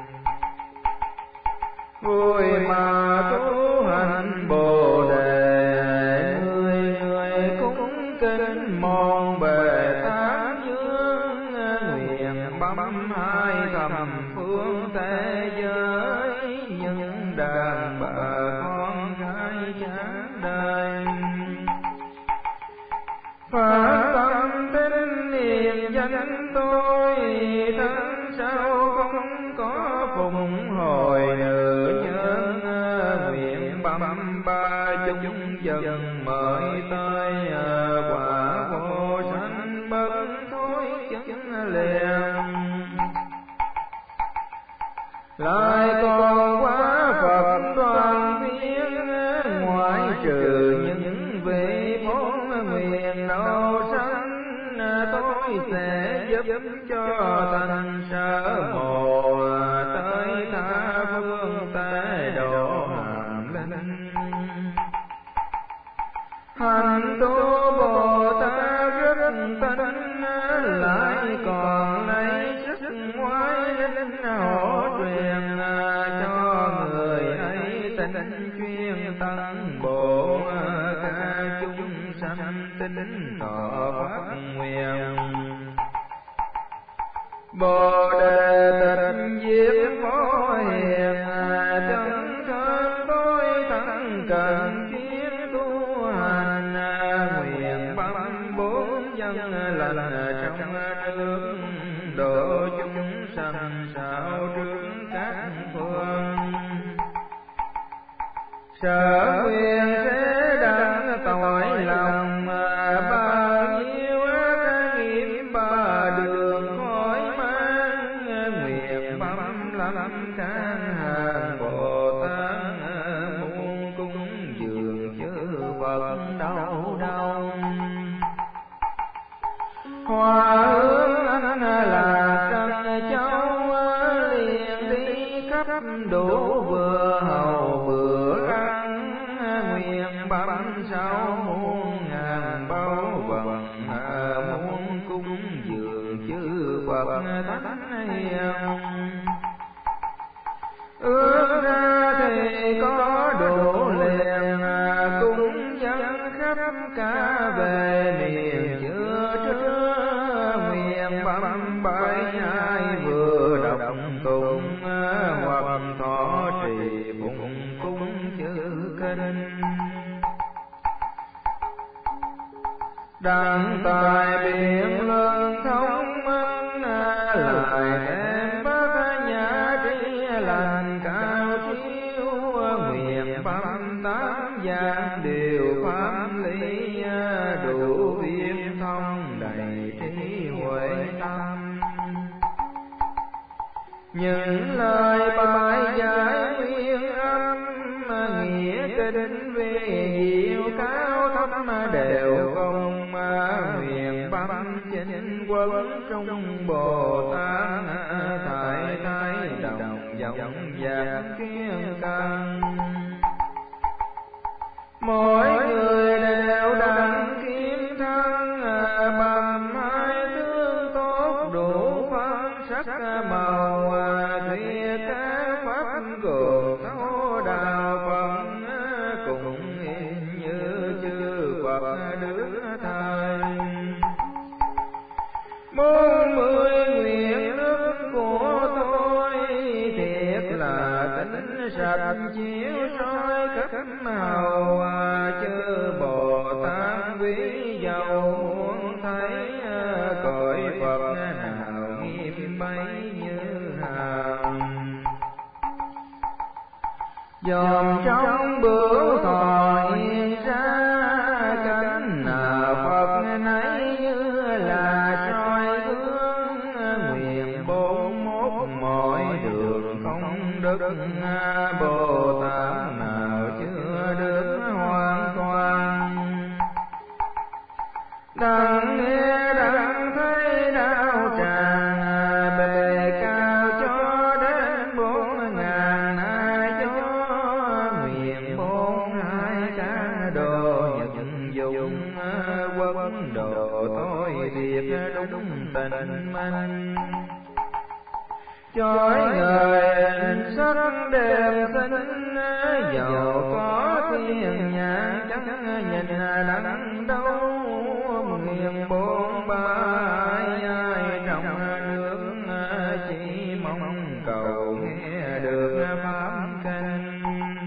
Vui mà tu hành Bồ Đề, người người cúng kính mòn bề tám dương. Nguyện bấm hai thầm phương thế giới, những đàn bà con gái chán đời. Phát tâm tín niệm danh tôi, thân sau không có phụng hồi nữa nhân. Nguyện bấm ba chúng dần mời tới, quả vô sanh bất thối chứng liền. Lại còn quá Phật đoàn viên, ngoại trừ những vị bốn nguyện đầu sanh. Tôi sẽ giúp cho thành sở mồ, tới tha phương tế độ hàm linh. Hành tu Bồ Tát rất tinh, lại còn lấy sức ngoại linh hỗ truyền. Cho người ấy tinh chuyên tăng bộ, ca chúng sanh tinh thọ phát nguyện. Bồ Đề tịch diệt phó hiền, chân thân tôi thân cần kiến tu hành. Nguyện bấm bốn dân lành trong nước, độ độ chúng sanh sao trước các phương. Sở quyền sẽ đặng tội lòng bao nhiêu ác nghiệp ba đường khói mang. Nguyện bấm lâm can hàng Bồ Tát muôn cung dường chư Phật đâu đâu. Hoa hương anh là trăng châu liền đi khắp đủ vừa hầu vừa ăn. Nguyện bấm sáu muôn ngàn bao vần muôn cung dường chư Phật thánh hiền. Ước ra thì có đủ liền cung dân khắp cả về miền chưa trưa. Nguyện bấm bảy hai vừa đọc tụng hoặc thọ trì phụng cung chư kinh. Đặng tài biện luận thông minh lại thêm bát nhã trí lành cao chiếu. Nguyện bấm tám dạng điều pháp lý đủ biết thông đầy trí huệ tâm. Những lời bài giải nguyên âm nghĩa kinh vi diệu cao thâm đều công. Nguyện bấm chính quân trong Bồ Tát thái thái đồng vọng giác kiên căn. Mỗi người đều đặng kiếm thân bằng hai tướng tốt đủ phân sắc màu. Thuyết các pháp gồm thấu đạo Phật cùng yên như chư Phật đức thầy. Bốn mươi nguyện đức của tôi thiệt là tính sạch chiếu soi khắp màu. Chư Bồ Tát ví dầu muốn thấy cõi Phật nào nghiêm bấy như hàm. Dòm trong bửu thọ hiện ra cánh Phật nấy như là soi gương. Nguyện bốn mốt mọi đường không đức Bồ Tát nào chưa được hoàn toàn. Đặng nghe đặng thấy đạo tràng bề cao cho đến bốn ngàn hai cho. Nguyện bốn hai cả đồ nhận dụng quốc độ tôi thiệt đúng tình mình. Chói người sắc đẹp xinh giàu có thiên nhãn chẳng nhìn đặng đâu. Nguyện bốn bãi ai trong nước chỉ mong cầu nghe được pháp kinh.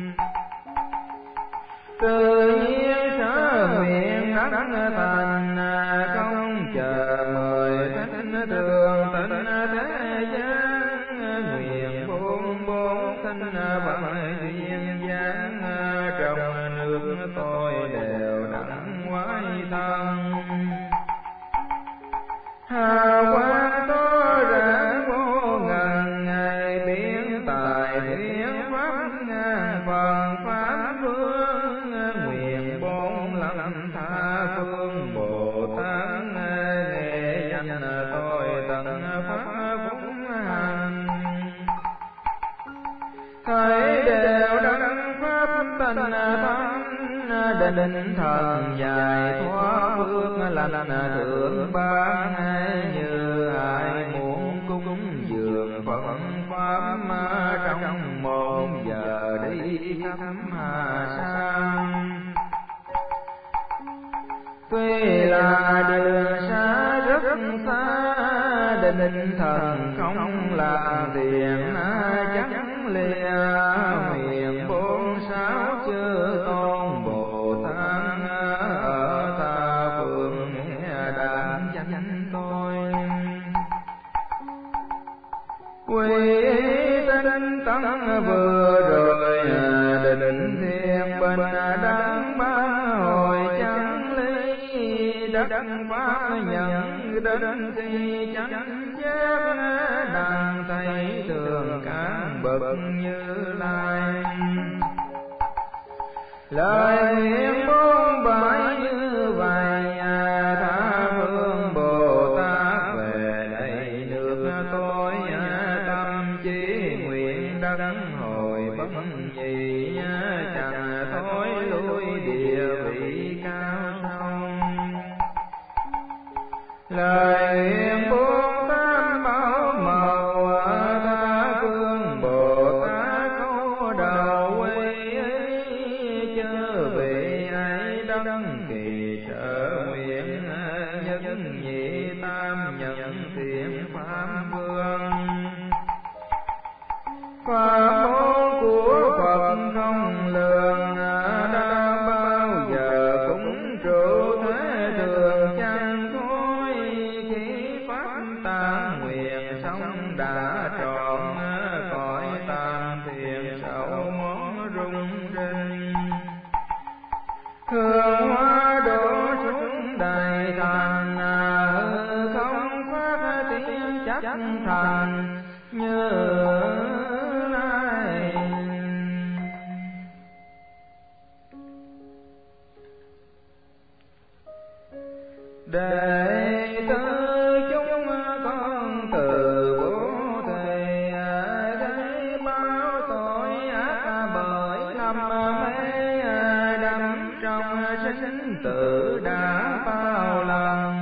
Tự nhiên sở nguyện đắc thành không chờ mời thánh thường tịnh thế gian. Nguyện bốn bốn thanh bằng duyên dáng trong nước tôi đều đặng quái thân. Hào quang to rạng vô ngần ngày biến tài biến pháp ngàn phần pháp vương. Nguyện bốn lâm tha phương Bồ Tát nghệ danh tôi tận pháp phúc hành. Thấy đều đăng pháp tánh thánh định thần dài thoát bước lành thượng ban. Như ai muốn cúng dường Phật pháp trong một giờ đi khắp hà sang. Tuy là đường xa rất xa định thần không làm thiện chắc lìa. Nguyện bốn sáu chư tôn Bồ Tát ở tha phương nghe đạm danh tôi. quy tinh tấn vừa rồi định thiên bình đăng ba hồi chẳng ly đất phá nhận đến khi chánh giác đặng thấy thường các bậc Như Lai. Lời nguyện bốn bãi như vậy tha phương Bồ Tát về đây nước tôi tâm chí nguyện đấng hồi bất nhị chẳng thối lui địa vị cao sâu. Lời nguyện bốn tám bảo màu tha phương Bồ Tát có đầu quy chớ vị ấy đấng kỳ trợ nguyện nhất nhị tam nhận thiện pháp vương. Pháp môn của Phật không lường đã bao giờ cũng trụ thế thường chẳng thôi. Khi pháp tam nguyện xong đã trọn cõi tam thiền sầu món rung rinh. Hương hoa đổ xuống đầy thành không phát tiếng chắc thành Như Lai. Đệ tử chúng con từ bố thầy thấy bao tội ác bởi lầm mê đắm trong sinh tử đã bao lần.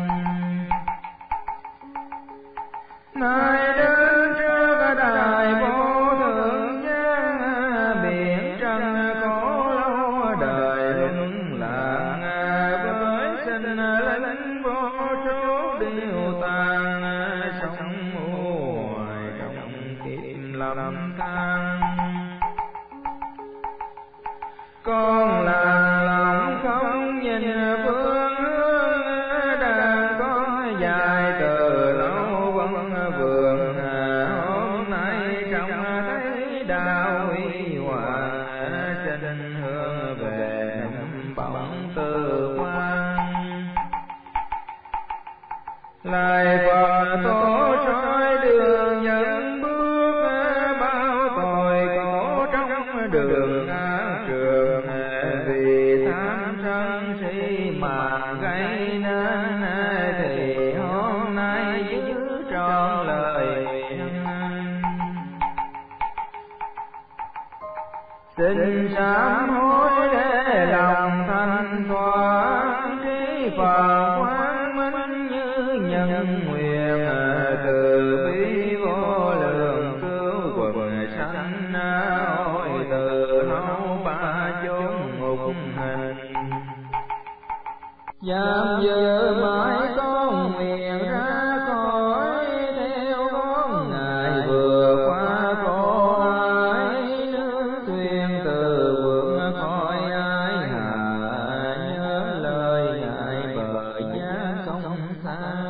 Nay đến trước đại vô thượng giác biển trần khổ lâu đời luân lạc với sinh linh vô số điều tàn sống hoài trong kiếp lầm than. Con là lòng không nhìn phương hướng đang có dài từ lâu vẫn vườn hôm nay trong thấy đạo huy hoàng trên hướng về bóng từ quan. Lại Phật tổ soi đường dẫn bước bao tội khổ trong đường trường vì tham sân si mà gây nên thì hôm nay giữ trọn lời nguyện. Xin sám hối để lòng thanh thoát trí Phật quán minh như nhân nguyện từ bi vô lượng cứu quần sanh ôi từ lâu ba chốn ngục hình. Giam giữ mãi con nguyện ra khỏi theo con Ngài vừa qua khổ ái nước thuyền từ vượt khỏi ái hà nhớ lời Ngài bờ giá không xa.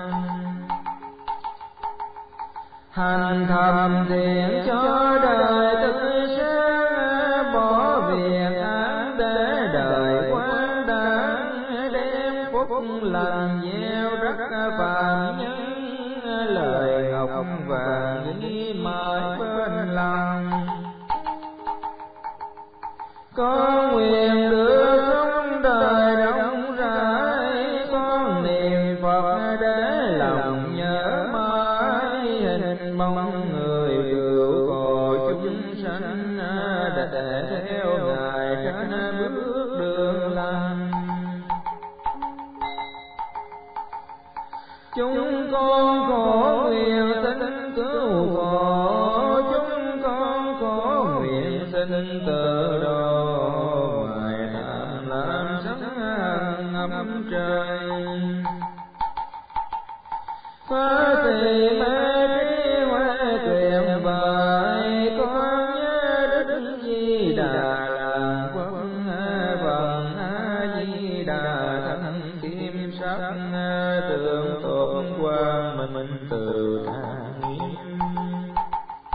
Hành thầm thiện cho đời tươi sáng bỏ việc ác để đời quán đáng đem phúc lành gieo rắc phàm nhân lời ngọc vàng ghi mãi bên lòng. Con nguyện được sống đời rộng rãi con niệm Phật để lòng nhớ mãi hình mong người cứu khổ chúng sanh để theo Ngài trên bước đường lành. Chúng con khổ nguyện xin cứu khổ, chúng con khổ nguyện xin tự độ ngoài tham lam sống ngập trời. Phá tỳ mê trí huệ tuyệt vời con nhớ Đức Di Đà làm quân vần A Di Đà thân kim sắc tượng tốt quang mình từ tha nghiêm.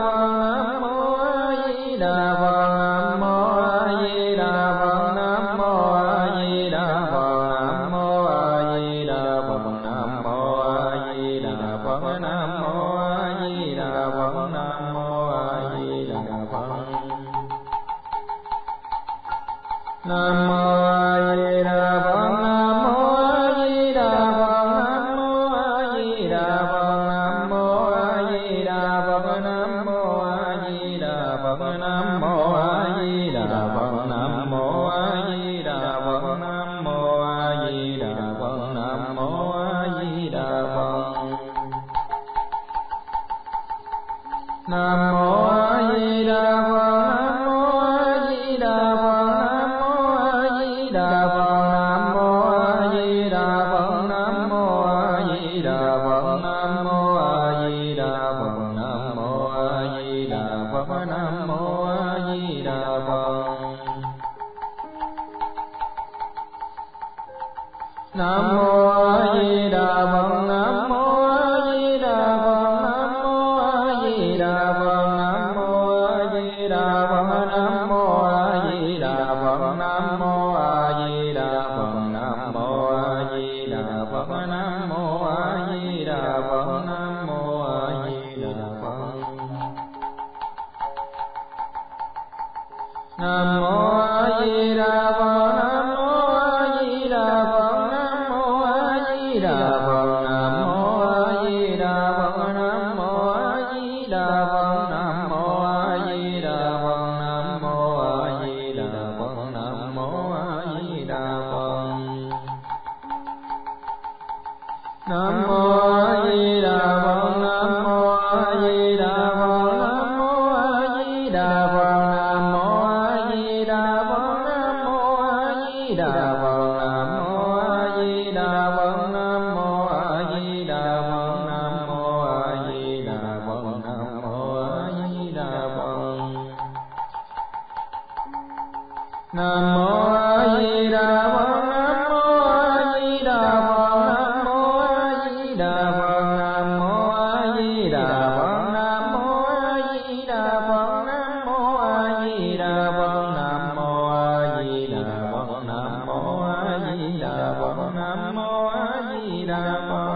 Phật, Nam Mô A Di Đà Phật, Nam Mô A Di Đà Phật. Nam Mô A Di Đà Phật, Nam Mô A Di Đà Phật, Nam Mô A Di Đà Phật, Nam Mô A Di Đà Phật, Nam Mô A Di Đà Phật, Nam Mô A Di Đà Phật, Nam Mô A Di Đà Phật, Nam Mô A Di Đà Phật, Nam Mô A Di Đà Phật. Nam Mô A Di Đà Phật, Nam Mô A Di Đà Phật, Nam Mô A Di Đà Phật, Nam Mô A Di Đà Phật, Nam Mô A Di Đà Phật, Nam Mô A Di Đà Phật, Nam Mô A Di Đà Phật, Nam Mô A Di Đà Phật. Nam Mô A Di Đà Phật, Nam Mô A Di Đà Phật, Nam Mô A Di Đà Phật, Nam Mô A Di Đà Phật, Nam Mô A Di Đà Phật, Nam Mô A Di Đà Phật, Nam Mô A Di Đà Phật, Nam Mô A Di Đà Phật, Nam Mô A Di Đà Phật. Nam Mô A Di Đà Phật, Nam Mô A Di Đà Phật, Nam Mô A Di Đà Phật, Nam Mô A Di Đà Phật, Nam Mô A Di Đà Phật, Nam Mô A Di Đà Phật, Nam Mô A Di Đà Phật, Nam Mô A Di Đà Phật. Nam Mô A Di Đà Phật, Nam Mô A Di Đà Phật, Nam Mô A Di Đà Phật, Nam Mô A Di Đà Phật, Nam Mô A Di Đà Phật, Nam Mô A Di Đà Phật, Nam Mô A Di Đà Phật, Nam Mô A Di Đà Phật, Nam Mô A Di Đà Phật. Nam Mô A Di Đà Phật, Nam Mô A Di Đà Phật, Nam Mô A Di Đà Phật, Nam Mô A Di Đà Phật, Nam Mô A Di Đà Phật, Nam Mô A Di Đà Phật, Nam Mô A Di Đà Phật, Nam Mô A Di Đà Phật, Nam Mô A Di Đà Phật.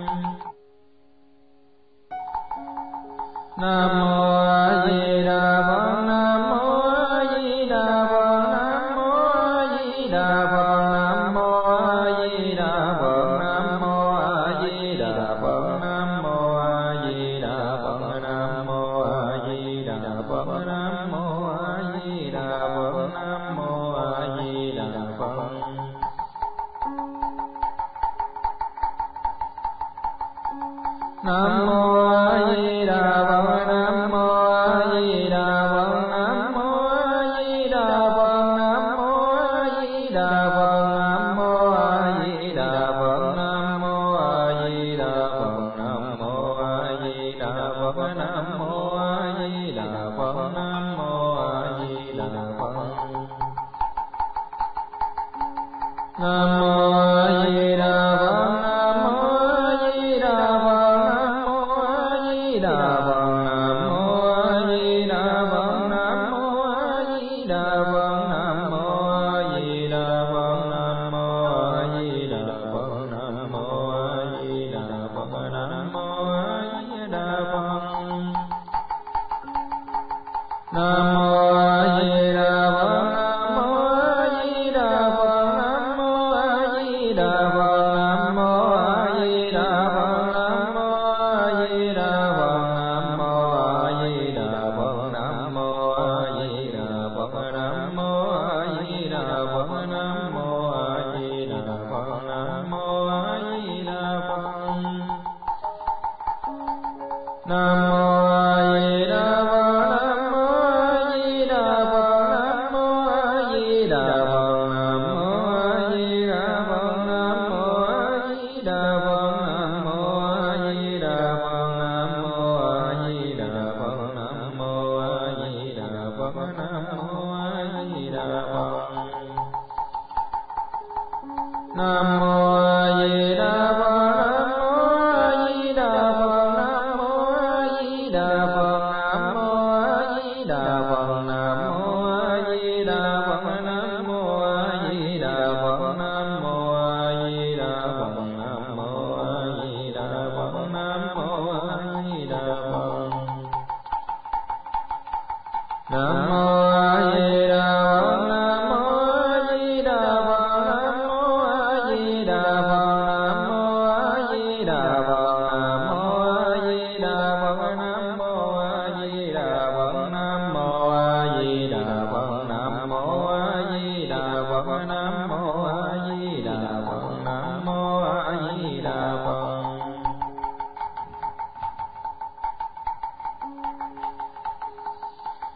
Nam Mô A Di Đà Phật, Nam Mô A Di Đà Phật, Nam Mô A Di Đà Phật, Nam Mô A Di Đà Phật, Nam Mô A Di Đà Phật, Nam Mô A Di Đà Phật, Nam Mô A Di Đà Phật, Nam Mô A Di Đà Phật, Nam Mô A Di Đà Phật. Nam Mô A Di Đà Phật, Nam Mô A Di Đà Phật, Nam Mô A Di Đà Phật, Nam Mô A Di Đà Phật, Nam Mô A Di Đà Phật, Nam Mô A Di Đà Phật, Nam Mô A Di Đà Phật, Nam Mô A Di Đà Phật, Nam Mô A Di Đà Phật. Nam Mô A Di Đà Phật, Nam Mô A Di Đà Phật, Nam Mô A Di Đà Phật, Nam Mô A Di Đà Phật, Nam Mô A Di Đà Phật, Nam Mô A Di Đà Phật, Nam Mô A Di Đà Phật, Nam Mô A Di Đà Phật, Nam Mô A Di Đà Phật. Nam Mô A Di Đà Phật, Nam Mô A Di Đà Phật, Nam Mô A Di Đà Phật, Nam Mô A Di Đà Phật, Nam Mô A Di Đà Phật, Nam Mô A Di Đà Phật, Nam Mô A Di Đà Phật, Nam Mô A Di Đà Phật, Nam Mô A Di Đà Phật, Nam Mô A Di Đà Phật. Nam Mô A Di Đà Phật, Nam Mô A Di Đà Phật, Nam Mô A Di Đà Phật, Nam Mô A Di Đà Phật, Nam Mô A Di Đà Phật, Nam Mô A Di Đà Phật, Nam Mô A Di Đà Phật, Nam Mô A Di Đà Phật, Nam Mô A Di Đà Phật. Nam Mô A Di Đà Phật, Nam Mô A Di Đà Phật, Nam Mô A Di Đà Phật, Nam Mô A Di Đà Phật, Nam Mô A Di Đà Phật, Nam Mô A Di Đà Phật, Nam Mô A Di Đà Phật, Nam Mô A Di Đà Phật, Nam Mô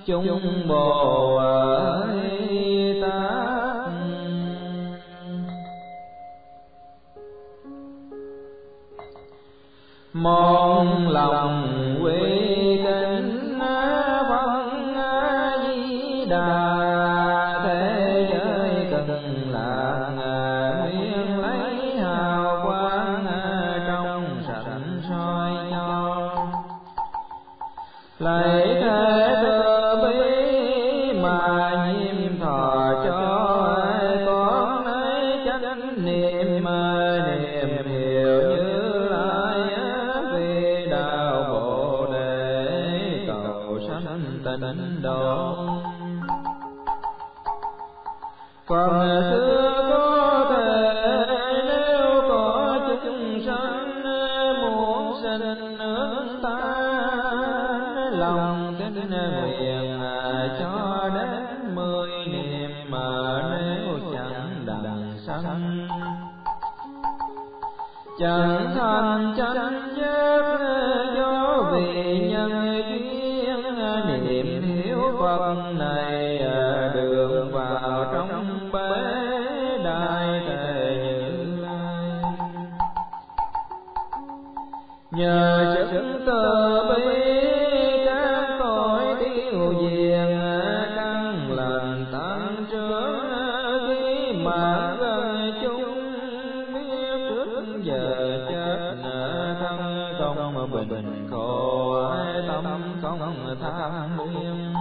chúng Bồ Tát. Môn lòng quy kính phân Di Đà, thế giới cần lạc nguyện lấy hào quang trong sạch soi cho. Lấy thế từ bi mà nhiêm thọ cho con ấy chánh niệm niệm hiểu như lai vì đạo Bồ Đề cầu sanh tịnh độ. Phần xưa có thể nếu có chúng sanh muốn sinh nước ta, lòng kính nguyện cho đến mười niệm mà nếu chẳng đặng sanh. Chẳng thành chánh giác do vì nhân duyên niệm hiếu Phật này đường vào trong bế đại thể Như Lai. Nhờ sức từ bi các cõi tiêu diệt căn lành tăng trưởng, khi mà gần chúng biết trước giờ chết thân không bình khổ tâm không tham luyện.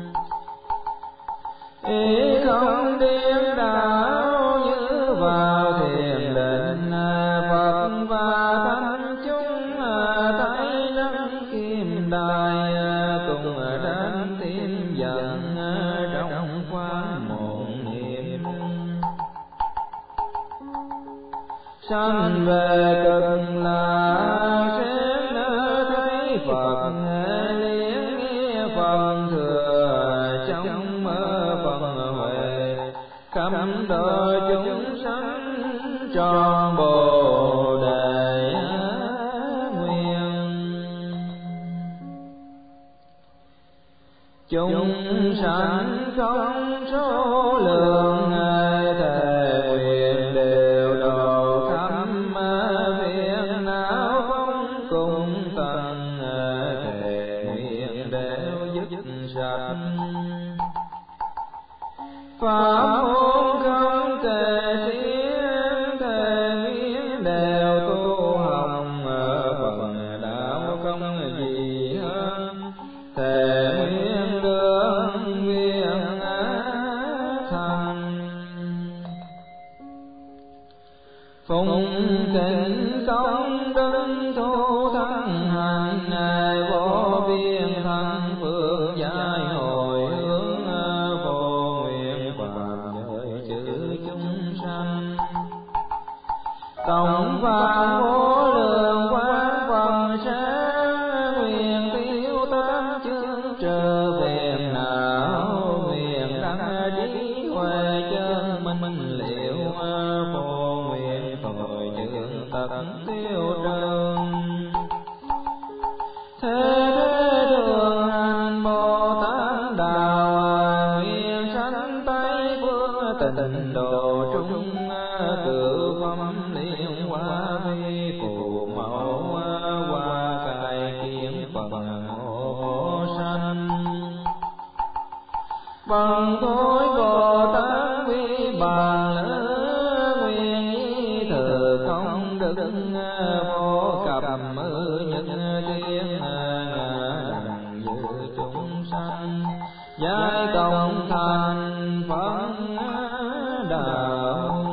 Ý không điên đảo như vào thiền định, Phật và thánh chúng thấy nắng kim đài cùng đến tim giận trong quán một niệm. Sanh về cực lạc sẽ thấy Phật liếng nghe phần thừa trong phần huệ, cấm độ chúng sanh tròn Bồ Đề nguyện. Chúng sanh không số lượng thề nguyện đều độ khắp việc não không cùng tận, thề nguyện đều dứt sạch. Pháp môn không thể xiết, thề nguyện đều tu học, phần đạo không gì hơn, thề nguyện đương nguyện thành. Phụng kính công đức thu thân hành, vô biên thân phương giải hồi hướng, vô nguyện phạm giới chữ chúng sanh. Tổng và vô lượng quán phần sáng, nguyện tiêu tám chương trừ phiền não, nguyện đăng trí huệ chân minh liệu, vô nguyện tội chương tận tiêu trừ. Thế thế thường hành Bồ Tát đạo, nguyện sanh Tây phương tịnh độ trung, cử phẩm liên hoa vi phù mẫu, hoa cải kiến phần hộ sanh. Bằng thối Bồ Tát vi bàn lỡ, nguyện nhi thừa không đức vô cập ư nhân thiên, đặng dự chúng sanh giải công thành phân đạo.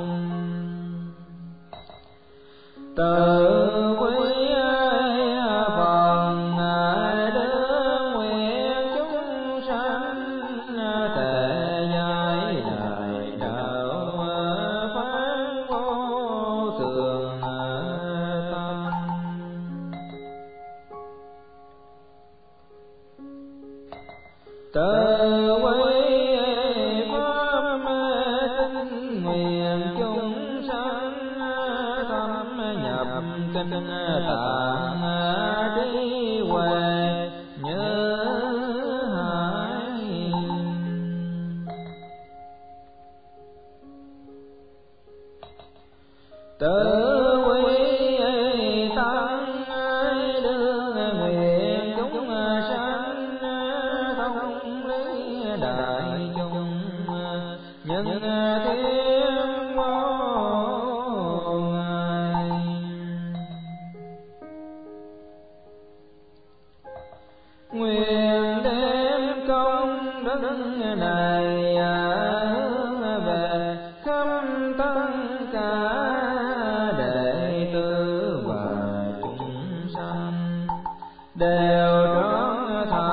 Tự quý phần đức nguyện chúng sanh, thể giải đại đạo phán vô thường tâm. Tự quý pháp tinh nguyện chúng sanh, thâm nhập kinh tạng trí huệ như hải. tự quy tăng đưa nguyện chúng sanh thông lý đại chúng nhân thiên vô ngại. Nguyện đem công đức này hướng về khắp tất cả đệ tử và chúng sanh đều trót